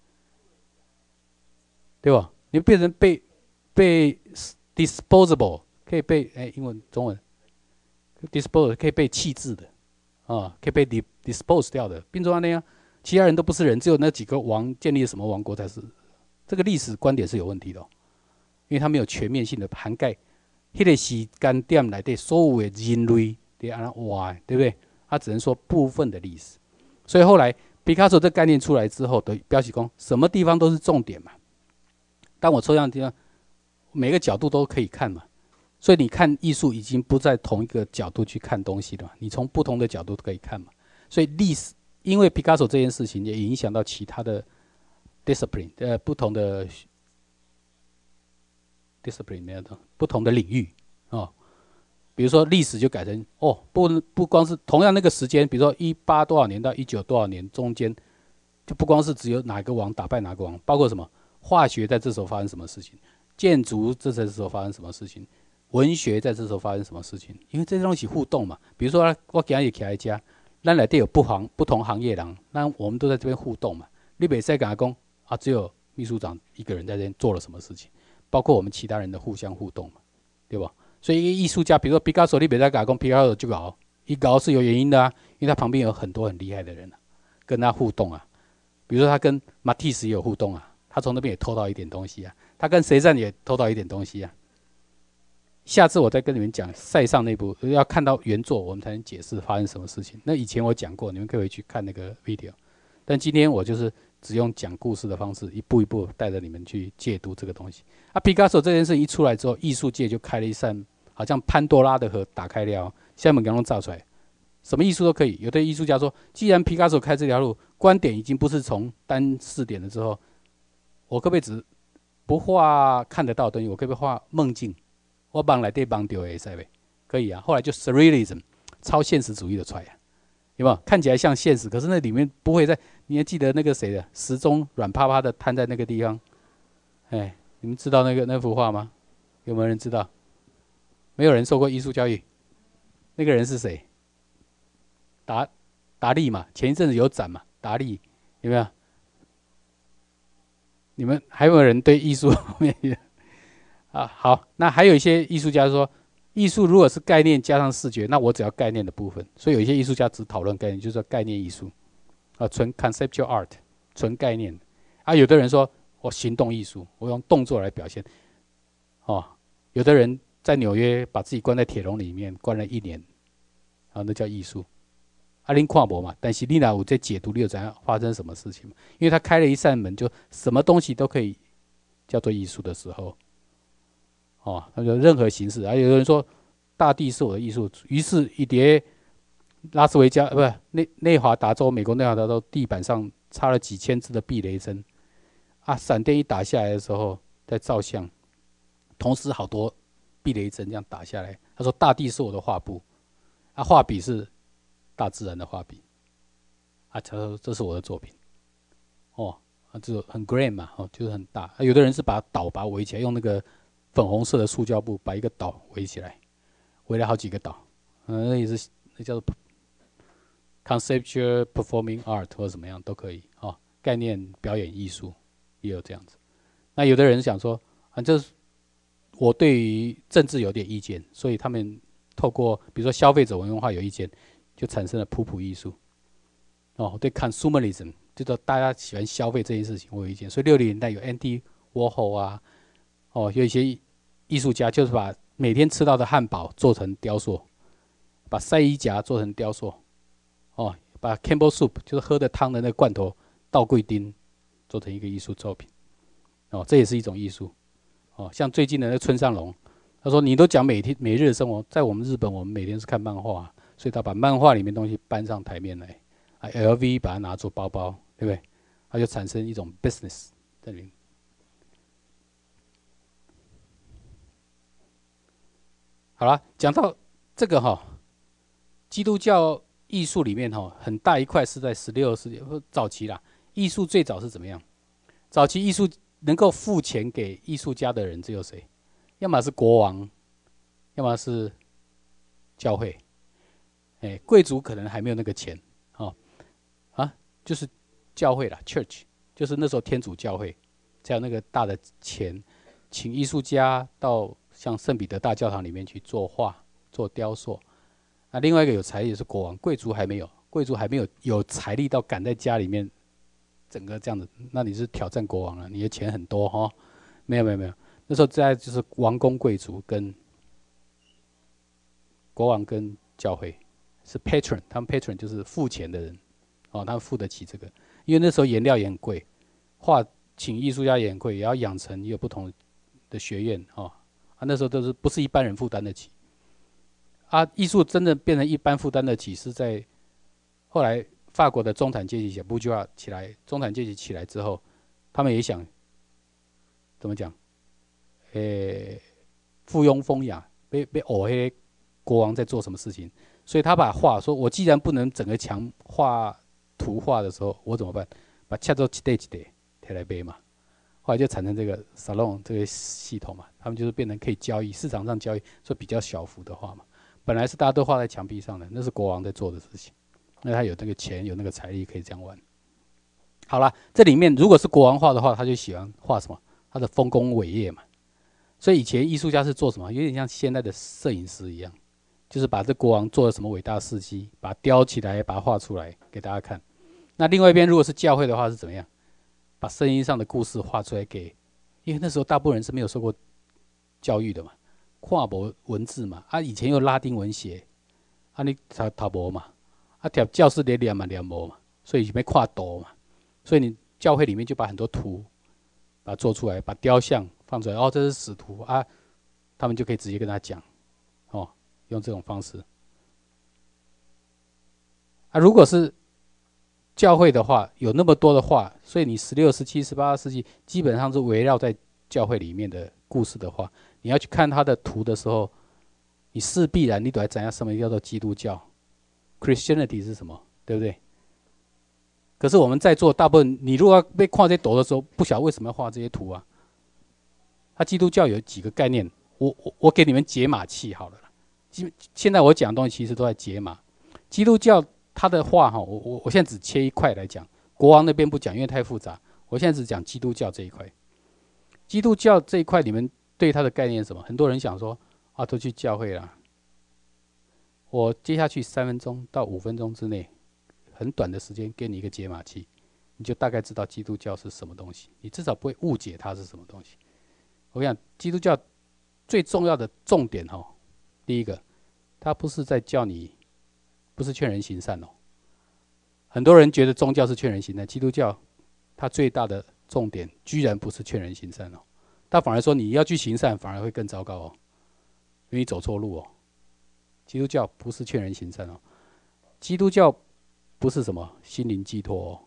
对吧？你变成被 disposable 可以被英文中文 disposable 可以被弃置的可以被 dispose 掉的，变成那样，其他人都不是人，只有那几个王建立了什么王国才是。这个历史观点是有问题的因为它没有全面性的涵盖那个时间点内底所有的人类的安怎活的，对不对？它只能说部分的历史。所以后来毕卡索这概念出来之后，的标示说什么地方都是重点嘛。当我抽象的地方，每个角度都可以看嘛。所以你看艺术已经不在同一个角度去看东西了，你从不同的角度都可以看嘛。所以历史，因为毕卡索这件事情也影响到其他的 discipline， 不同的 discipline 不同的领域比如说历史就改成不光是同样那个时间，比如说18多少年到19多少年中间，就不光是只有哪个王打败哪个王，包括什么化学在这时候发生什么事情，建筑这时候发生什么事情，文学在这时候发生什么事情，因为这些东西互动嘛。比如说我今日起来家，咱内底有不同行业人，那我们都在这边互动嘛。你袂使跟他讲只有秘书长一个人在这边做了什么事情，包括我们其他人的互相互动嘛，对吧？所以一个艺术家，比如说毕加索，你别再跟他讲毕加索就搞，一搞是有原因的因为他旁边有很多很厉害的人跟他互动比如说他跟马蒂斯也有互动他从那边也偷到一点东西他跟谁赞也偷到一点东西下次我再跟你们讲塞尚那部，要看到原作我们才能解释发生什么事情。那以前我讲过，你们可以回去看那个 video。但今天我就是只用讲故事的方式，一步一步带着你们去解读这个东西。毕加索这件事一出来之后，艺术界就开了一扇好像潘多拉的盒打开了下面刚刚造出来，什么艺术都可以。有的艺术家说，既然毕加索开这条路，观点已经不是从单视点了之后，我可不可以只不画看得到的东西，我可不可以画梦境？我帮来对帮丢会使呗，可以后来就 surrealism 超现实主义的出来有没有？看起来像现实，可是那里面不会在。你还记得那个谁的时钟软趴趴的瘫在那个地方？你们知道那幅画吗？有没有人知道？没有人受过艺术教育。那个人是谁？达利嘛，前一阵子有展嘛，达利有没有？你们还有没有人对艺术方面好，那还有一些艺术家说，艺术如果是概念加上视觉，那我只要概念的部分。所以有一些艺术家只讨论概念，就是说概念艺术纯 conceptual art， 纯概念有的人说我行动艺术，我用动作来表现有的人在纽约把自己关在铁笼里面关了1年那叫艺术您看不嘛？但是你若有在解读，你就知道发生什么事情因为他开了一扇门，就什么东西都可以叫做艺术的时候他说任何形式有人说大地是我的艺术，于是一叠拉斯维加不是内华达州，美国内华达州地板上插了几千支的避雷针闪电一打下来的时候在照相，同时好多避雷针这样打下来。他说大地是我的画布画笔是大自然的画笔他说这是我的作品就很 grand 嘛就是很大有的人是把岛把它围起来，用那个粉红色的塑胶布把一个岛围起来，围了好几个岛那也是那叫做 conceptual performing art 或者怎么样都可以概念表演艺术也有这样子。那有的人想说这我对于政治有点意见，所以他们透过比如说消费者文化有意见，就产生了普艺术对 consumerism 就是大家喜欢消费这件事情我有意见。所以60年代有 Andy Warhol 有一些艺术家就是把每天吃到的汉堡做成雕塑，把晒衣夹做成雕塑把 Campbell Soup 就是喝的汤的那个罐头倒贵丁做成一个艺术作品这也是一种艺术像最近的那个村上隆，他说你都讲每日的生活，在我们日本我们每天是看漫画，所以他把漫画里面东西搬上台面来LV 把它拿做包包，对不对？它就产生一种 business 在里面。好了，讲到这个基督教艺术里面很大一块是在16世纪早期啦。艺术最早是怎么样？早期艺术能够付钱给艺术家的人只有谁？要么是国王， 要么是教会。贵族可能还没有那个钱，就是教会啦 ，church， 就是那时候天主教会才有那个大的钱，请艺术家到像圣彼得大教堂里面去作画、做雕塑。那另外一个有财力的是国王，贵族还没有，贵族还没有财力到赶在家里面整个这样子，那你是挑战国王了，你的钱很多哈。没有，那时候在就是王公贵族跟国王跟教会是 patron， 他们 patron 就是付钱的人，他们付得起这个，因为那时候颜料也很贵，画请艺术家也很贵，也要养成也有不同的学院那时候都是不是一般人负担得起艺术真的变成一般负担得起，是在后来法国的中产阶级小布就起来，中产阶级起来之后，他们也想怎么讲？附庸风雅，被黑国王在做什么事情，所以他把画说，我既然不能整个墙画图画的时候，我怎么办？把恰做一袋一袋贴来背嘛。后来就产生这个 salon 这个系统嘛，他们就是变成可以交易，市场上交易，说比较小幅的画嘛。本来是大家都画在墙壁上的，那是国王在做的事情，那他有那个钱，有那个财力可以这样玩。好了，这里面如果是国王画的话，他就喜欢画什么？他的丰功伟业嘛。所以以前艺术家是做什么？有点像现在的摄影师一样，就是把这国王做了什么伟大事迹，把它雕起来，把它画出来给大家看。那另外一边如果是教会的话是怎么样？把圣经上的故事画出来给，因为那时候大部分人是没有受过教育的嘛，看不文字嘛，以前有拉丁文写，你读无嘛，贴教室里念嘛念无嘛，所以没看图嘛，所以你教会里面就把很多图把它做出来，把雕像放出来，这是使徒他们就可以直接跟他讲，用这种方式。如果是教会的话，有那么多的话，所以你16、17、18世纪基本上是围绕在教会里面的故事的话，你要去看他的图的时候，你势必然你都要知道什么叫做基督教 ，Christianity 是什么，对不对？可是我们在座大部分，你如果要被看这些图的时候，不晓得为什么要画这些图啊？基督教有几个概念，我给你们解码器好了。现在我讲的东西其实都在解码。基督教它的话我现在只切一块来讲，国王那边不讲，因为太复杂。我现在只讲基督教这一块。基督教这一块，你们对它的概念是什么？很多人想说都去教会啦。我接下去3分钟到5分钟之内，很短的时间给你一个解码器，你就大概知道基督教是什么东西，你至少不会误解它是什么东西。我跟你讲，基督教最重要的重点第一个，它不是在叫你，不是劝人行善很多人觉得宗教是劝人行善，基督教它最大的重点居然不是劝人行善他反而说你要去行善，反而会更糟糕因为你走错路基督教不是劝人行善基督教不是什么心灵寄托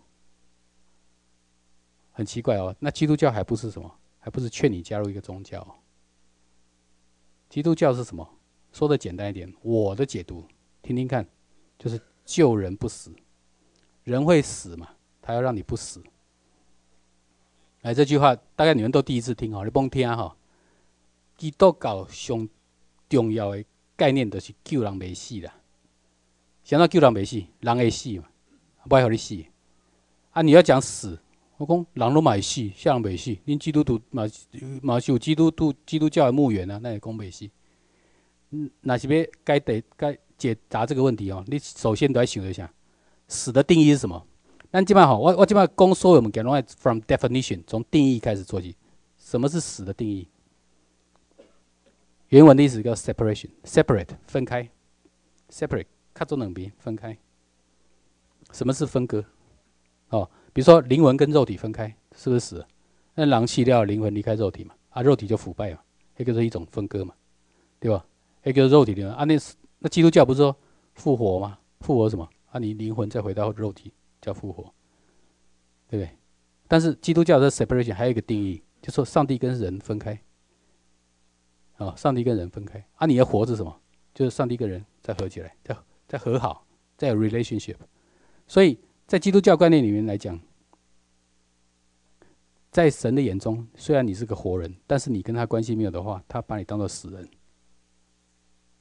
很奇怪那基督教还不是什么？还不是劝你加入一个宗教基督教是什么？说的简单一点，我的解读听听看，就是救人不死。人会死嘛，他要让你不死。这句话大概你们都第一次听你甭听基督教上重要的概念就是救人袂死啦。想到救人袂死，人会死嘛，不爱让你死。你要讲死，我讲人都会死，啥人袂死？恁基督徒嘛是有基督教的墓园那也讲袂死。那是要解答这个问题你首先都要想一下，死的定义是什么？咱即摆我即摆讲所有物件拢爱 from definition， 从定义开始做起。什么是死的定义？原文的意思叫 separation，separate 分开 ，separate 看作两边分开。什么是分割？比如说灵魂跟肉体分开，是不是死了？那人死了，灵魂离开肉体嘛，肉体就腐败嘛，那个是一种分割嘛，对吧？那个肉体灵魂那基督教不是说复活吗？复活什么？你灵魂再回到肉体叫复活，对不对？但是基督教的 separation 还有一个定义，就说上帝跟人分开。上帝跟人分开你的活是什么？就是上帝跟人再合起来，再和好，再有 relationship。所以在基督教观念里面来讲，在神的眼中，虽然你是个活人，但是你跟他关系没有的话，他把你当作死人。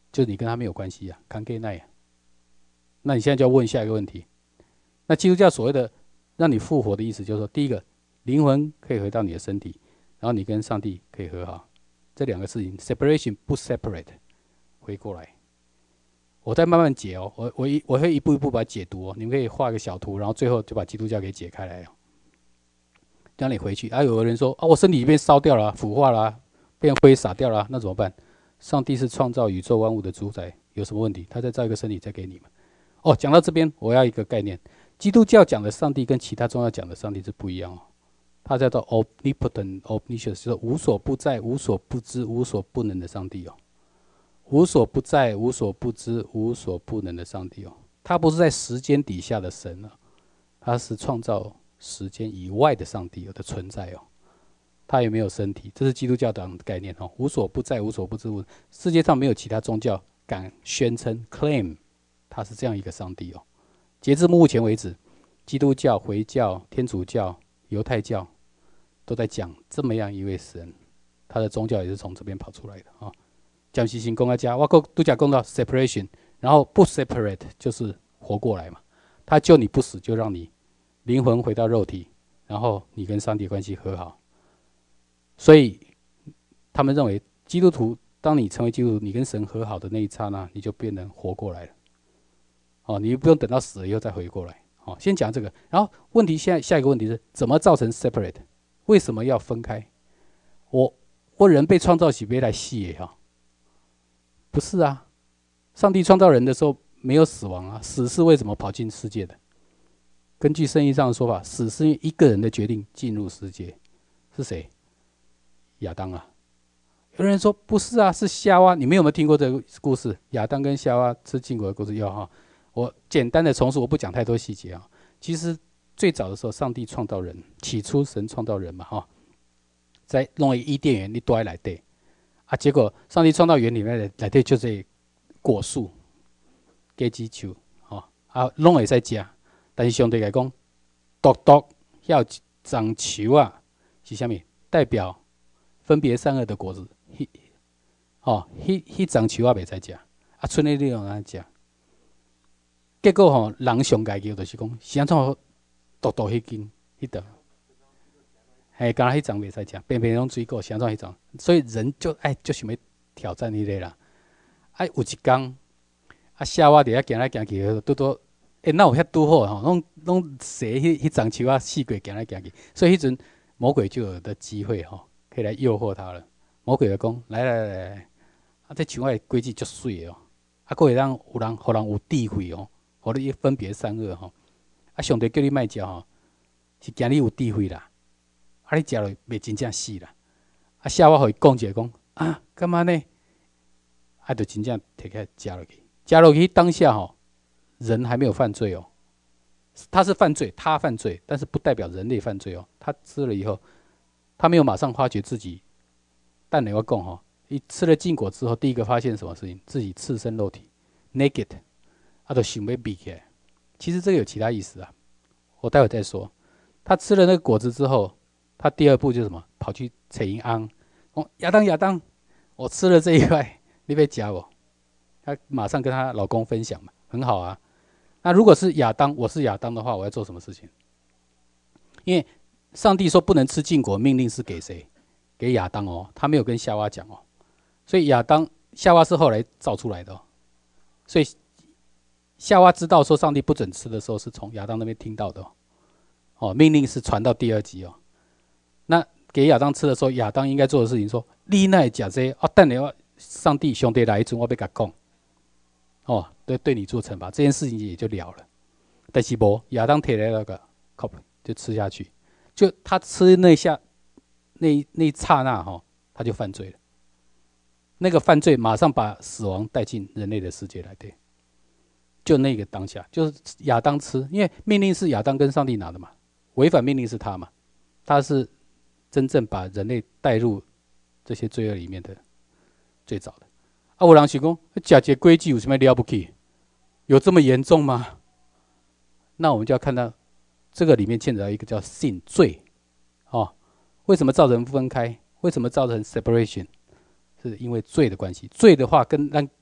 就是你跟他没有关系啊，関係ない啊。那你现在就要问下一个问题，那基督教所谓的让你复活的意思，就是说，第一个，灵魂可以回到你的身体，然后你跟上帝可以和好，这两个事情 separation 不 separate， 回过来。我再慢慢解哦，我会一步一步把它解读哦，你们可以画个小图，然后最后就把基督教给解开来哦。让你回去啊，有的人说啊，我身体被烧掉了、腐化了、变灰撒掉了，那怎么办？上帝是创造宇宙万物的主宰，有什么问题？他再造一个身体再给你们。哦，讲到这边，我要一个概念，基督教讲的上帝跟其他宗教讲的上帝是不一样哦。它叫做 omnipotent omniscience， 就是无所不在、无所不知、无所不能的上帝哦。无所不在、无所不知、无所不能的上帝哦，他不是在时间底下的神啊，他是创造时间以外的上帝的存在哦。他也没有身体，这是基督教的概念哦。无所不在、无所不知，世界上没有其他宗教敢宣称 claim 他是这样一个上帝哦。截至目前为止，基督教、回教、天主教、犹太教都在讲这么样一位神，他的宗教也是从这边跑出来的啊。讲西行公在家，我都讲讲到 separation， 然后不 separate 就是活过来嘛。他救你不死，就让你灵魂回到肉体，然后你跟上帝关系和好。所以他们认为基督徒，当你成为基督徒，你跟神和好的那一刹那，你就变成活过来了。哦，你不用等到死了以后再回过来。哦，先讲这个，然后问题下一个问题是怎么造成 separate？ 为什么要分开？我人被创造起别来戏耶哈。不是啊，上帝创造人的时候没有死亡啊，死是为什么跑进世界的？根据圣经上的说法，死是因为一个人的决定进入世界，是谁？亚当啊。有人说不是啊，是夏娃。你们有没有听过这个故事？亚当跟夏娃吃禁果的故事？有哈。我简单的重述，我不讲太多细节啊。其实最早的时候，上帝创造人，起初神创造人嘛哈，在弄一伊甸园，你都在内底。啊，结果上帝创造园里面内底就是果树、果子树，啊，拢会使食。但是上帝来讲，独要一丛树啊，是啥物？代表分别善恶的果子。迄丛树啊袂使食，啊，剩的你用安食。结果人上界叫就是讲，是安怎独迄根迄条。嘿，刚才迄丛袂使食，偏偏拢水果，想怎迄种，所以人就想要挑战迄个啦。有一天，夏娃伫遐行来行去，拄哪有遐拄好吼，拢踅迄丛树啊，四过行来行去，所以迄阵魔鬼就有的机会可以来诱惑他了。魔鬼就讲：来，这树仔的果子足水哦，佫会让有人互人有智慧哦，互你分别善恶吼。上帝叫你莫食是惊你有智慧啦。你食落袂真正死啦。夏娃互伊讲一下讲干嘛呢？就真正摕起来食落去。食落去当下人还没有犯罪哦。他是犯罪，他犯罪，但是不代表人类犯罪哦。他吃了以后，他没有马上发觉自己。但你要讲一吃了禁果之后，第一个发现什么事情？自己赤身露体 ，naked， 就想要避起来。其实这个有其他意思啊，我待会再说。他吃了那个果子之后。他第二步就是什么？跑去找因翁，讲亚当，我吃了这一块，你要吃我？他马上跟她老公分享嘛，很好啊。那如果是亚当，我是亚当的话，我要做什么事情？因为上帝说不能吃禁果，命令是给谁？给亚当哦，他没有跟夏娃讲哦。所以夏娃是后来造出来的哦。所以夏娃知道说上帝不准吃的时候，是从亚当那边听到的哦。命令是传到第二集哦。那给亚当吃的时候，亚当应该做的事情说：“你哪会吃这个？等下上帝来一阵，我要甲讲，对你做惩罚，这件事情也就了了。但是无，亚当摕来那个 cup 就吃下去，就他吃那一下，那一刹那他就犯罪了。那个犯罪马上把死亡带进人类的世界来，对，就那个当下，就是亚当吃，因为命令是亚当跟上帝拿的嘛，违反命令是他嘛，他是。”真正把人类带入这些罪恶里面的最早的有人想讲吃一个果子有什么了不起？有这么严重吗？那我们就要看到这个里面牵扯到一个叫性罪为什么造成分开？为什么造成 separation？ 是因为罪的关系。罪的话跟咱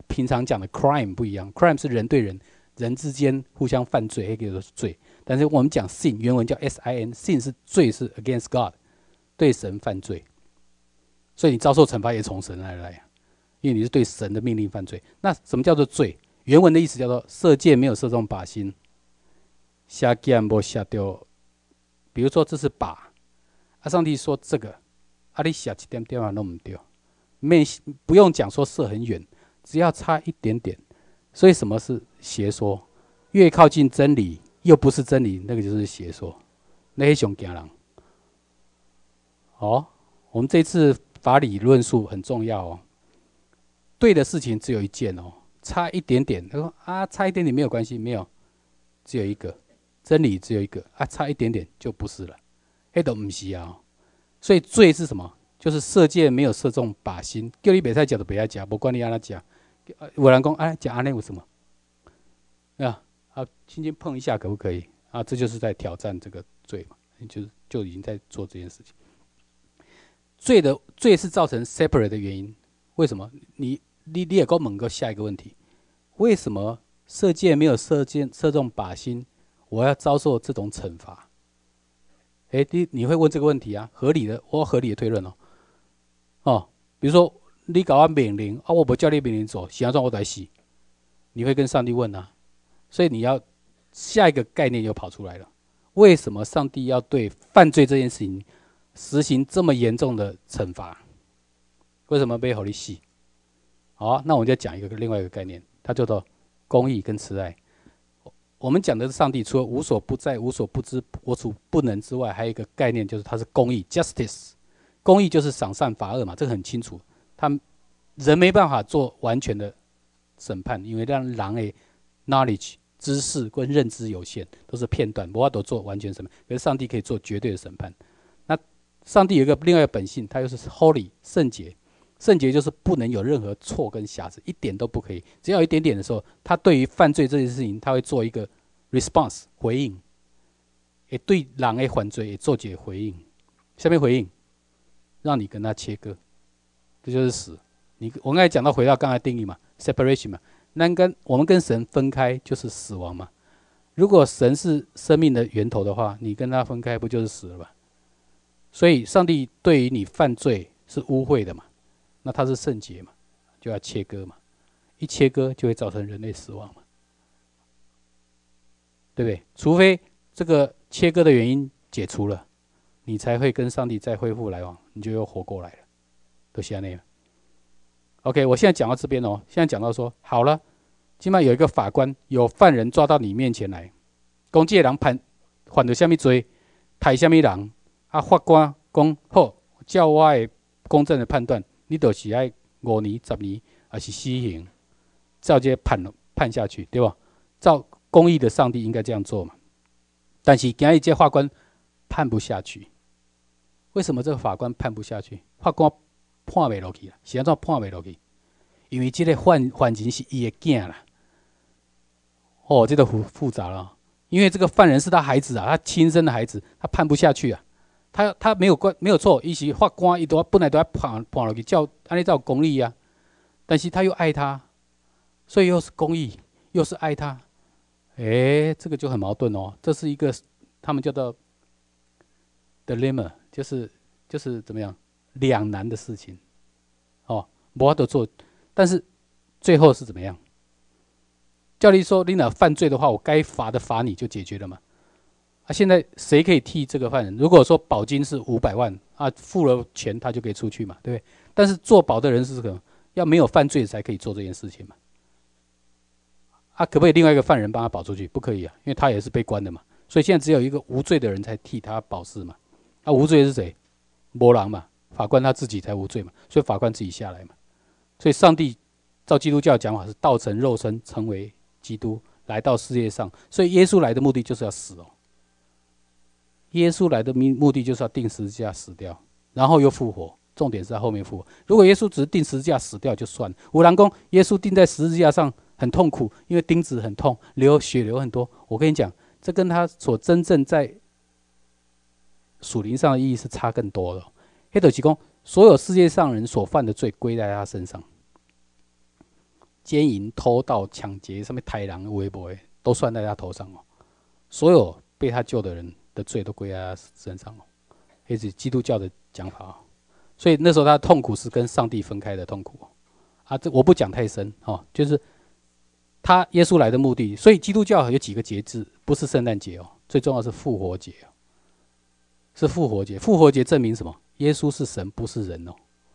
平常讲的 crime 不一样 ，crime 是人对人之间互相犯罪，那个是罪。但是我们讲 sin， 原文叫 sin，sin 是罪，是 against God， 对神犯罪，所以你遭受惩罚也从神而来，因为你是对神的命令犯罪。那什么叫做罪？原文的意思叫做射箭没有射中靶心，下箭没下掉。比如说这是靶，上帝说这个，你下一点点都不对，不用讲说射很远，只要差一点点。所以什么是邪说？越靠近真理又不是真理，那个就是邪说，那是上惊人。我们这次法理论述很重要哦。对的事情只有一件哦，差一点点。他说差一点点没有关系，没有，只有一个真理，只有一个差一点点就不是了，那都不是啊。所以罪是什么？就是射箭没有射中靶心，叫你别再讲就别再讲，不管你让他讲。有人讲讲安内有什么？轻轻碰一下可不可以？这就是在挑战这个罪嘛，就已经在做这件事情。罪是造成 separate 的原因，为什么？你也给我问个下一个问题：为什么射箭没有射中靶心，我要遭受这种惩罚？你会问这个问题啊？合理的，我合理的推论比如说你给我命令我不叫你命令走，想要让我来死，你会跟上帝问啊？所以你要下一个概念又跑出来了：为什么上帝要对犯罪这件事情实行这么严重的惩罚？为什么被你死？好，那我们就讲另外一个概念，它叫做公义跟慈爱。我们讲的是上帝除了无所不在、无所不知、无所不能之外，还有一个概念就是它是公义 （justice）。公义就是赏善罚恶嘛，这个很清楚。人没办法做完全的审判，因为让人的 knowledge 知识跟认知有限，都是片段，没法都做完全审判。可是上帝可以做绝对的审判。那上帝有另外一个本性，他又是 holy 圣洁。圣洁就是不能有任何错跟瑕疵，一点都不可以。只要有一点点的时候，他对于犯罪这件事情，他会做一个 response 回应，也对人的犯罪也做一个回应。下面回应，让你跟他切割，这就是死。我刚才讲到，回到刚才定义嘛 ，separation 嘛，我们跟神分开就是死亡嘛。如果神是生命的源头的话，你跟他分开不就是死了吗？所以上帝对于你犯罪是污秽的嘛。那它是圣洁嘛，就要切割嘛，一切割就会造成人类死亡嘛，对不对？除非这个切割的原因解除了，你才会跟上帝再恢复来往，你就又活过来了，都是这样。OK， 我现在讲到这边哦，现在讲到说，好了，今晚有一个法官有犯人抓到你面前来，讲这个人犯了什么罪，杀什么人，法官讲好，照我的公正的判断。你就是要5年、10年，还是死刑？照这判下去，对吧？照公义的上帝应该这样做嘛。但是今日这法官判不下去，为什么这个法官判不下去？法官判不下去啦，是安怎判不下去？因为这个犯人是他的囝啦。这个复杂了，因为这个犯人是他孩子啊，他亲生的孩子，他判不下去啊。他没有错，伊是法官，伊本来都要判下去，按照公义啊。但是他又爱他，所以又是公义，又是爱他，这个就很矛盾哦。这是一个他们叫做 dilemma， 就是怎么样两难的事情没法都做，但是最后是怎么样？教练说，你若犯罪的话，我该罚的罚你就解决了嘛。现在谁可以替这个犯人？如果说保金是500万付了钱他就可以出去嘛，对不对？但是做保的人是什么？要没有犯罪才可以做这件事情嘛。可不可以另外一个犯人帮他保出去？不可以啊，因为他也是被关的嘛。所以现在只有一个无罪的人才替他保释嘛。无罪的是谁？没人嘛，法官他自己才无罪嘛，所以法官自己下来嘛。所以上帝照基督教的讲法是道成肉身，成为基督来到世界上。所以耶稣来的目的就是要死哦。耶稣来的目的就是要钉十字架死掉，然后又复活。重点是在后面复活。如果耶稣只是钉十字架死掉就算了，有人说耶稣钉在十字架上很痛苦，因为钉子很痛，血流很多。我跟你讲，这跟他所真正在属灵上的意义是差更多的。那就是说，所有世界上人所犯的罪归在他身上。 奸淫、偷盗、抢劫、什么豺狼、微博，都算在他头上哦。所有被他救的人的罪都归在他身上哦。这是基督教的讲法哦。所以那时候他的痛苦是跟上帝分开的痛苦啊。这我不讲太深哦，就是他耶稣来的目的。所以基督教有几个节制，不是圣诞节哦，最重要是复活节哦，是复活节。复活节证明什么？耶稣是神，不是人哦。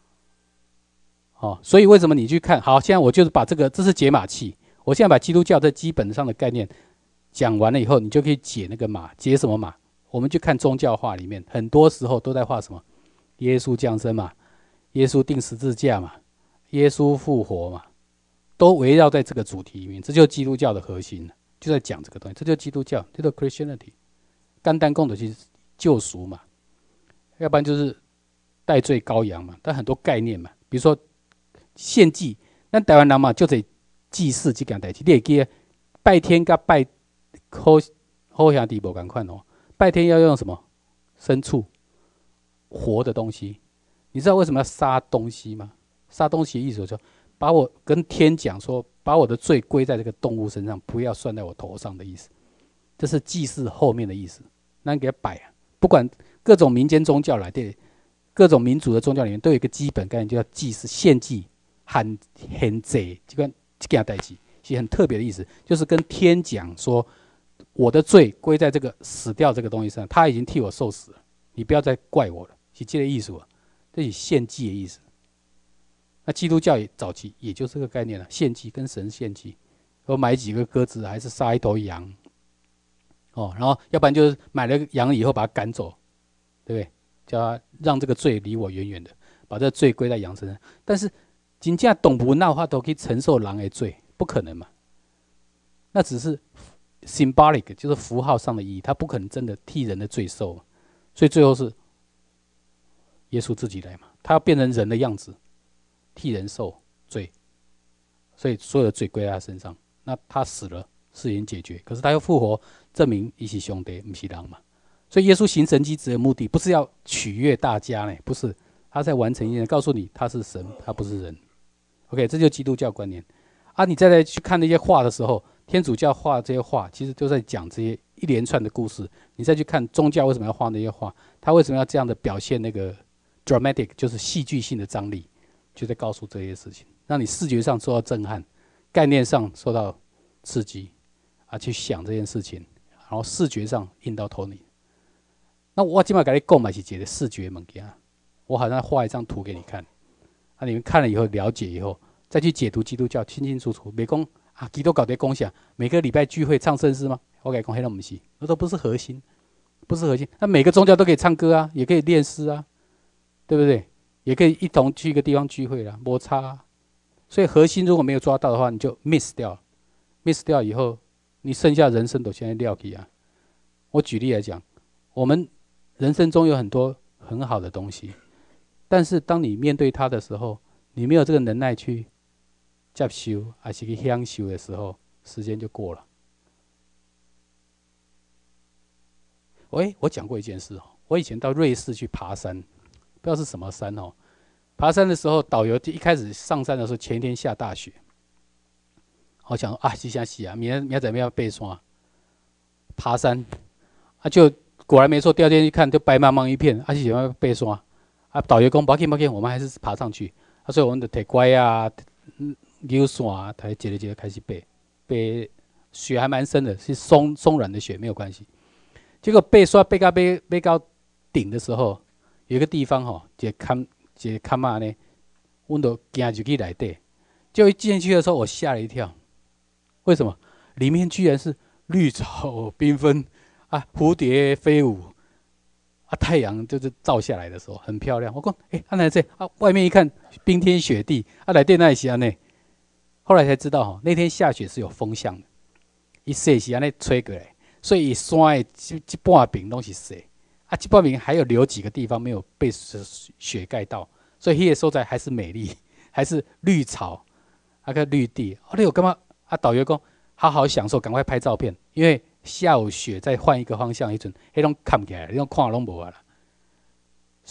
所以为什么你去看好？现在我就是把这是解码器。我现在把基督教这基本上的概念讲完了以后，你就可以解那个码。解什么码？我们去看宗教画里面，很多时候都在画什么？耶稣降生嘛，耶稣钉十字架嘛，耶稣复活嘛，都围绕在这个主题里面。这就是基督教的核心，就在讲这个东西。这就是基督教，这叫 Christianity。单单讲的是救赎嘛，要不然就是代罪羔羊嘛。但很多概念嘛，比如说献祭，咱台湾人嘛就得祭祀这件代志。你会记得拜天跟拜好兄弟无同款哦。拜天要用什么？牲畜，活的东西。你知道为什么要杀东西吗？杀东西的意思就是把我跟天讲说，把我的罪归在这个动物身上，不要算在我头上的意思。这是祭祀后面的意思。那给他摆啊，不管各种民间宗教来的，各种民族的宗教里面都有一个基本概念，就叫祭祀、献祭、献祭，这件代志是很特别的意思，就是跟天讲说，我的罪归在这个死掉这个东西上，他已经替我受死了，你不要再怪我了，是这个意思啊，这是献祭的意思。那基督教也早期也就是这个概念了，献祭跟神献祭，我买几个鸽子，还是杀一头羊，然后要不然就是买了羊以后把它赶走，对不对？叫他让这个罪离我远远的，把这个罪归在羊身上。但是真正动物那话都可以承受狼的罪，不可能嘛？那只是 symbolic， 就是符号上的意义，他不可能真的替人的罪受。所以最后是耶稣自己来嘛，他要变成人的样子，替人受罪，所以所有的罪归在他身上。那他死了，事情解决，可是他又复活，证明他是上帝，不是人嘛。所以耶稣行神迹的目的不是要取悦大家呢，不是，他在完成一件，告诉你他是神，他不是人。OK， 这就是基督教观念啊。你再来去看那些画的时候，天主教画这些画，其实都在讲这些一连串的故事。你再去看宗教为什么要画那些画，他为什么要这样的表现那个 dramatic， 就是戏剧性的张力，就在告诉这些事情，让你视觉上受到震撼，概念上受到刺激啊，去想这件事情，然后视觉上印到头里。那我今晚跟你讲嘛是一个视觉物件，我好像画一张图给你看，啊，你们看了以后了解以后，再去解读基督教，清清楚楚。别讲啊，基督教在讲啥？每个礼拜聚会唱圣诗吗？我跟你讲，那都不是，那都不是核心，不是核心。那每个宗教都可以唱歌啊，也可以练诗啊，对不对？也可以一同去一个地方聚会啦，没差啊。所以核心如果没有抓到的话，你就 miss 掉了 ，miss 掉以后，你剩下人生都现在撂起啊。我举例来讲，我们人生中有很多很好的东西，但是当你面对它的时候，你没有这个能耐去接受，还是去享受的时候，时间就过了。我讲过一件事，我以前到瑞士去爬山，不知道是什么山哦。爬山的时候，导游一开始上山的时候，前一天下大雪，我想说啊，是啥事啊？明仔载要爬山，爬山啊，就果然没错。第二天一看，就白茫茫一片，啊，是想要爬山啊。导游讲不要紧，我们还是爬上去。啊，所以我们就摕拐啊、扭伞啊，才一个一个开始爬。雪还蛮深的，是松软的雪，没有关系。结果爬到顶的时候，有一个地方一个坎啊呢，我们就走入去内底。就一进去的时候，我吓了一跳。为什么？里面居然是绿草缤纷啊，蝴蝶飞舞啊，太阳就是照下来的时候很漂亮。我讲，哪这啊？外面一看冰天雪地啊，内底哪是安呢？后来才知道那天下雪是有风向的，一雪是安尼吹过来，所以山的这半边都是雪啊，这半边还有留几个地方没有被雪盖到，所以那个所在还是美丽，还是绿草。个绿地，你有干嘛？导游讲好好享受，赶快拍照片，因为下午雪再换一个方向，迄阵，迄拢看起来，迄种看拢无啊啦。所以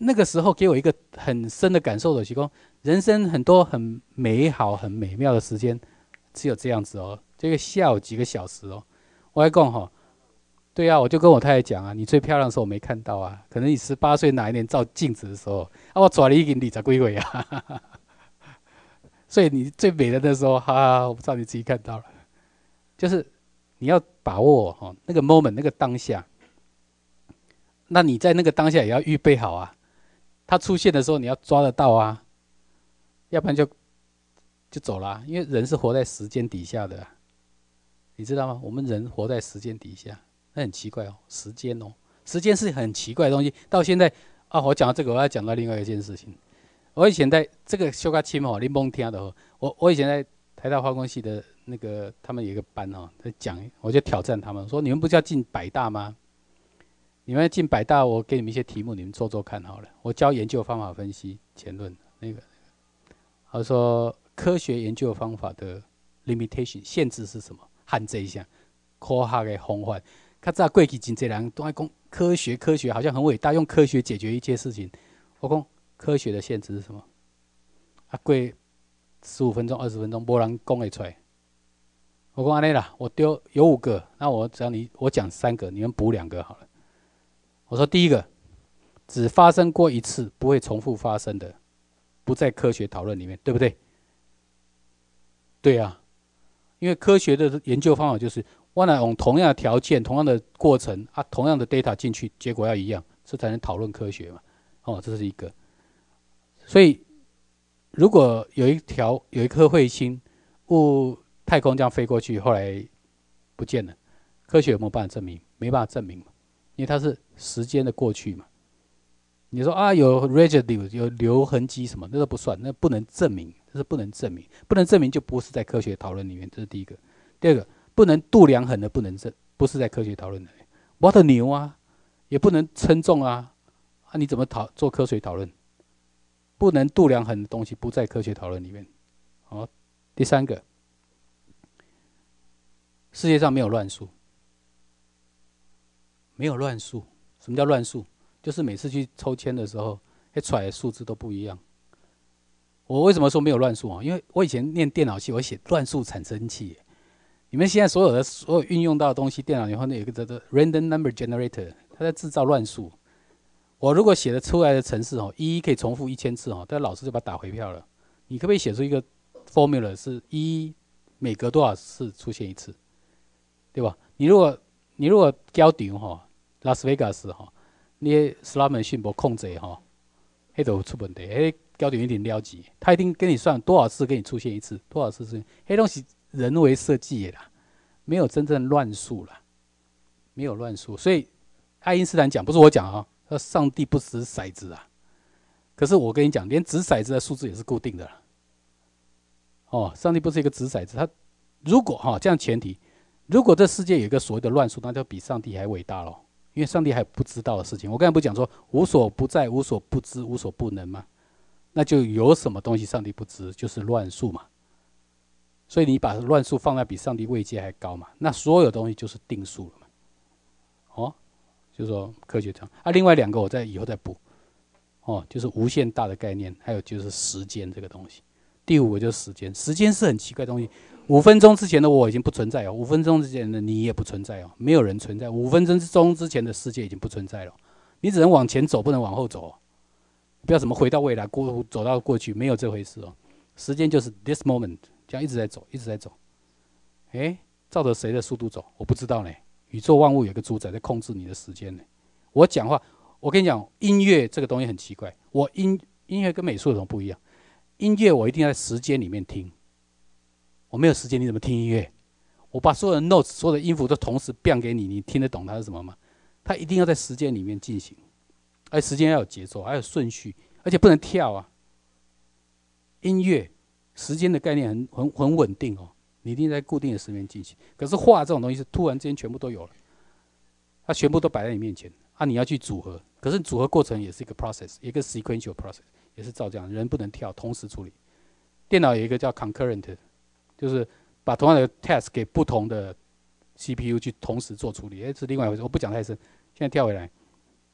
那个时候给我一个很深的感受的，是说人生很多很美好、很美妙的时间，只有这样子哦。这个下午几个小时哦，我还讲哈，对啊，我就跟我太太讲啊，你最漂亮的时候我没看到啊，可能你18岁哪一年照镜子的时候，啊，我抓了已经20几岁啊，所以你最美的那时候，哈哈，我不知道你自己看到了，就是你要把握哈那个 moment 那个当下，那你在那个当下也要预备好啊，它出现的时候你要抓得到啊，要不然就走了啊，因为人是活在时间底下的啊，你知道吗？我们人活在时间底下，那很奇怪哦，时间哦，时间是很奇怪的东西。到现在啊，我讲到这个，我要讲到另外一件事情。我以前在这个修卡亲哦，你蒙听的哦，我以前在台大化工系的那个，他们有一个班哦，在讲，我就挑战他们说，你们不是要进百大吗？你们进百大，我给你们一些题目，你们做做看好了。我教研究方法分析前论那个，他说科学研究方法的 limitation 限制是什么？限制一下科学的方法。较早过去真侪人都爱讲科学好像很伟大，用科学解决一切事情。我讲科学的限制是什么？啊，过15分钟、20分钟，没人讲得出来。我讲安尼啦，我丢有5个，那我只要我讲3个，你们补2个好了。我说第一个，只发生过一次，不会重复发生的，不在科学讨论里面，对不对？对啊，因为科学的研究方法就是我来用同样的条件、同样的过程啊、同样的 data 进去，结果要一样，这才能讨论科学嘛。哦，这是一个。所以，如果有一颗彗星，太空这样飞过去，后来不见了，科学有没有办法证明？没办法证明嘛，因为它是时间的过去嘛。你说啊，有 residue 有留痕迹什么，那都不算，那不能证明，这是不能证明，不能证明就不是在科学讨论里面，这是第一个。第二个，不能度量衡的不是在科学讨论的。我的牛啊，也不能称重啊，啊你怎么做科学讨论？不能度量衡的东西不在科学讨论里面。好，第三个，世界上没有乱数，没有乱数。什么叫乱数？就是每次去抽签的时候，出来的数字都不一样。我为什么说没有乱数啊？因为我以前念电脑系，我写乱数产生器。你们现在所有运用到的东西，电脑里面有一个叫做 random number generator， 它在制造乱数。我如果写的出来的程式哦，一可以重复1000次哦，但老师就把它打回票了。你可不可以写出一个 formula 是每隔多少次出现一次，对吧？你如果交场哈，拉斯维加斯哈，你 slot machine 无控制哈，那就出问题。那交场一定了解，他一定跟你算多少次给你出现一次，多少次出现，那东西人为设计的啦，没有真正乱数啦，没有乱数。所以爱因斯坦讲，不是我讲啊。上帝不掷骰子啊，可是我跟你讲，连掷骰子的数字也是固定的啦。哦，上帝不是一个掷骰子，他如果这样前提，如果这世界有一个所谓的乱数，那就比上帝还伟大咯，因为上帝还不知道的事情。我刚才不讲说无所不在、无所不知、无所不能吗？那就有什么东西上帝不知，就是乱数嘛。所以你把乱数放在比上帝位阶还高嘛，那所有东西就是定数了嘛。哦。就是说科学上啊，另外2个我以后再补，哦，就是无限大的概念，还有就是时间这个东西。第5个就是时间，时间是很奇怪的东西。5分钟之前的我已经不存在哦，5分钟之前的你也不存在哦，没有人存在。5分钟之前的世界已经不存在了，你只能往前走，不能往后走哦。不要什么回到未来，走到过去，没有这回事哦。时间就是 this moment， 这样一直在走，一直在走。照着谁的速度走，我不知道呢。宇宙万物有个主宰在控制你的时间呢。我讲话，我跟你讲，音乐这个东西很奇怪。音乐跟美术有什么不一样？音乐我一定要在时间里面听，我没有时间你怎么听音乐？我把所有的 notes、所有的音符都同时变给你，你听得懂它是什么吗？它一定要在时间里面进行，而时间要有节奏，还有顺序，而且不能跳啊。音乐时间的概念很稳定哦。你一定在固定的时间进行，可是画这种东西是突然之间全部都有了，它全部都摆在你面前啊！你要去组合，可是组合过程也是一个 process， 一个 sequential process， 也是照这样，人不能跳，同时处理。电脑有一个叫 concurrent， 就是把同样的 task 给不同的 CPU 去同时做处理，是另外一回事，我不讲太深。现在跳回来，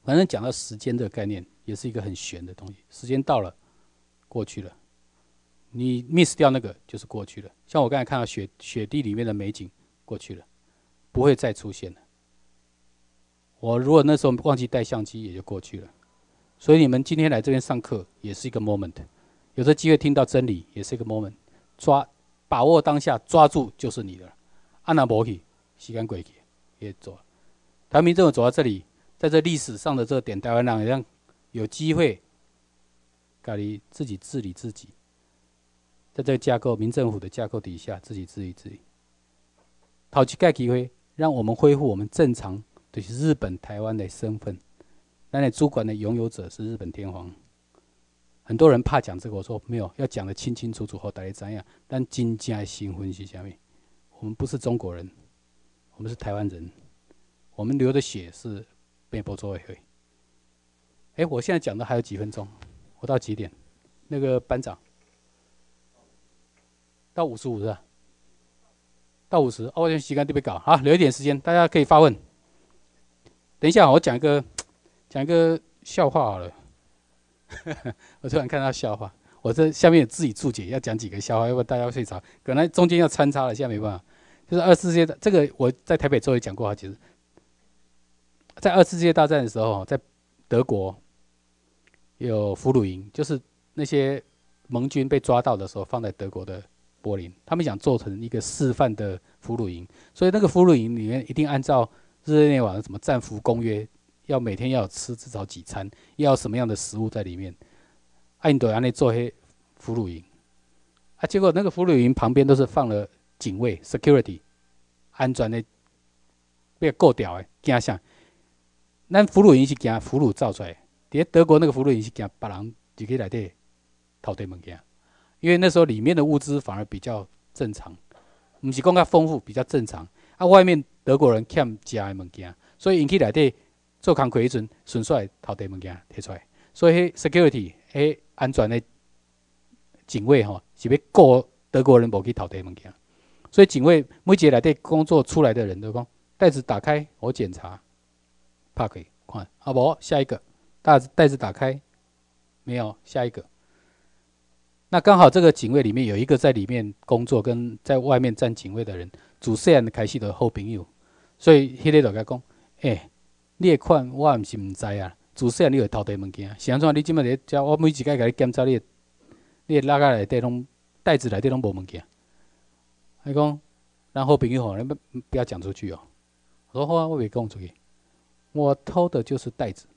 反正讲到时间这个概念，也是一个很玄的东西。时间到了，过去了，你 miss 掉那个就是过去了。像我刚才看到雪地里面的美景，过去了，不会再出现了。我如果那时候忘记带相机，也就过去了。所以你们今天来这边上课，也是一个 moment。有这机会听到真理，也是一个 moment。把握当下，抓住就是你的了。按那无去，时间过去也走了。台湾民众走到这里，在这历史上的这个点，台湾人让有机会，家己自己治理自己，在这个架构民政府的架构底下，自己治理自己。讨一届机会，让我们恢复我们正常，就是日本台湾的身份。咱的主管的拥有者是日本天皇。很多人怕讲这个，我说没有，要讲得清清楚楚，后大家知道。但真正的身份是什么？我们不是中国人，我们是台湾人。我们流的血是被波做的血。我现在讲的还有几分钟，我到几点？那个班长到55是吧？到50，我现在时间特别搞，好，留一点时间，大家可以发问。等一下，我讲一个笑话好了。我突然看到笑话，我这下面自己注解，要讲几个笑话，要不然大家睡着。可能中间要穿插了，现在没办法。就是二次世界这个我在台北州也讲过好几次。在二次世界大战的时候，在德国有俘虏营，就是那些盟军被抓到的时候，放在德国的柏林，他们想做成一个示范的俘虏营，所以那个俘俘虏营里面一定按照日内瓦的什么战俘公约。要每天要有吃至少几餐，要有什么样的食物在里面。因就安尼做迄俘虏营，结果那个俘虏营旁边都是放了警卫 （security）， 安全的，被顾掉的，惊啥？咱俘虏营是惊俘虏造出来的，在德国那个俘虏营是惊别人入去内底偷摕物件，因为那时候里面的物资反而比较正常，不是讲较丰富，比较正常。外面德国人欠食的物件，所以引起内底。做工课迄阵，顺续偷摕物件摕出来，所以 security 安全的警卫是要顾德国人无去偷摕物件，所以警卫每一个内底工作出来的人都讲袋子打开，我检查，拍开看，无下一个，袋子打开，没有下一个。那刚好这个警卫里面有一个在里面工作，跟在外面站警卫的人，自细汉开始就好朋友，所以迄个就甲讲，你的款我毋是毋知啊，自细汉你会偷摕物件，是安怎？你即摆伫遮，我每一摆甲你检查你的拉仔内底拢袋子内底拢无物件。伊讲，咱好朋友你不要讲出去哦。我说好啊，我袂讲出去。我偷的就是袋子。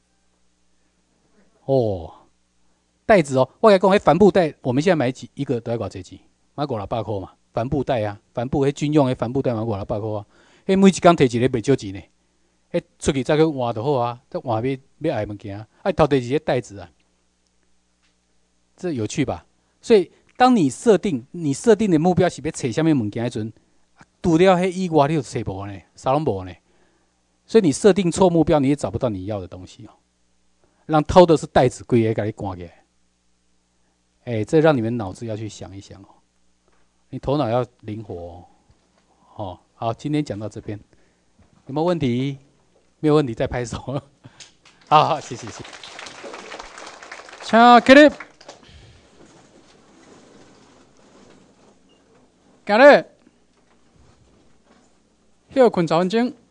袋子哦，我甲讲，迄帆布袋，我们现在买一个都要偌济钱？买500-600块嘛，帆布袋啊，帆布迄军用的帆布袋买500-600块啊，迄每一工摕一个袂少钱呢。出去再去换就好啊，再换要爱物件，偷摕一个袋子啊，这有趣吧？所以，当你设定的目标是要找什么物件时阵，除了迄以外，你就找无呢，啥拢无呢。所以你设定错目标，你也找不到你要的东西哦。让偷的是袋子，规个给你关起来。这让你们脑子要去想一想哦，你头脑要灵活哦。好，今天讲到这边，有没有问题？没有问题，再拍手。好，谢谢。请起立，行咧，休困10分钟。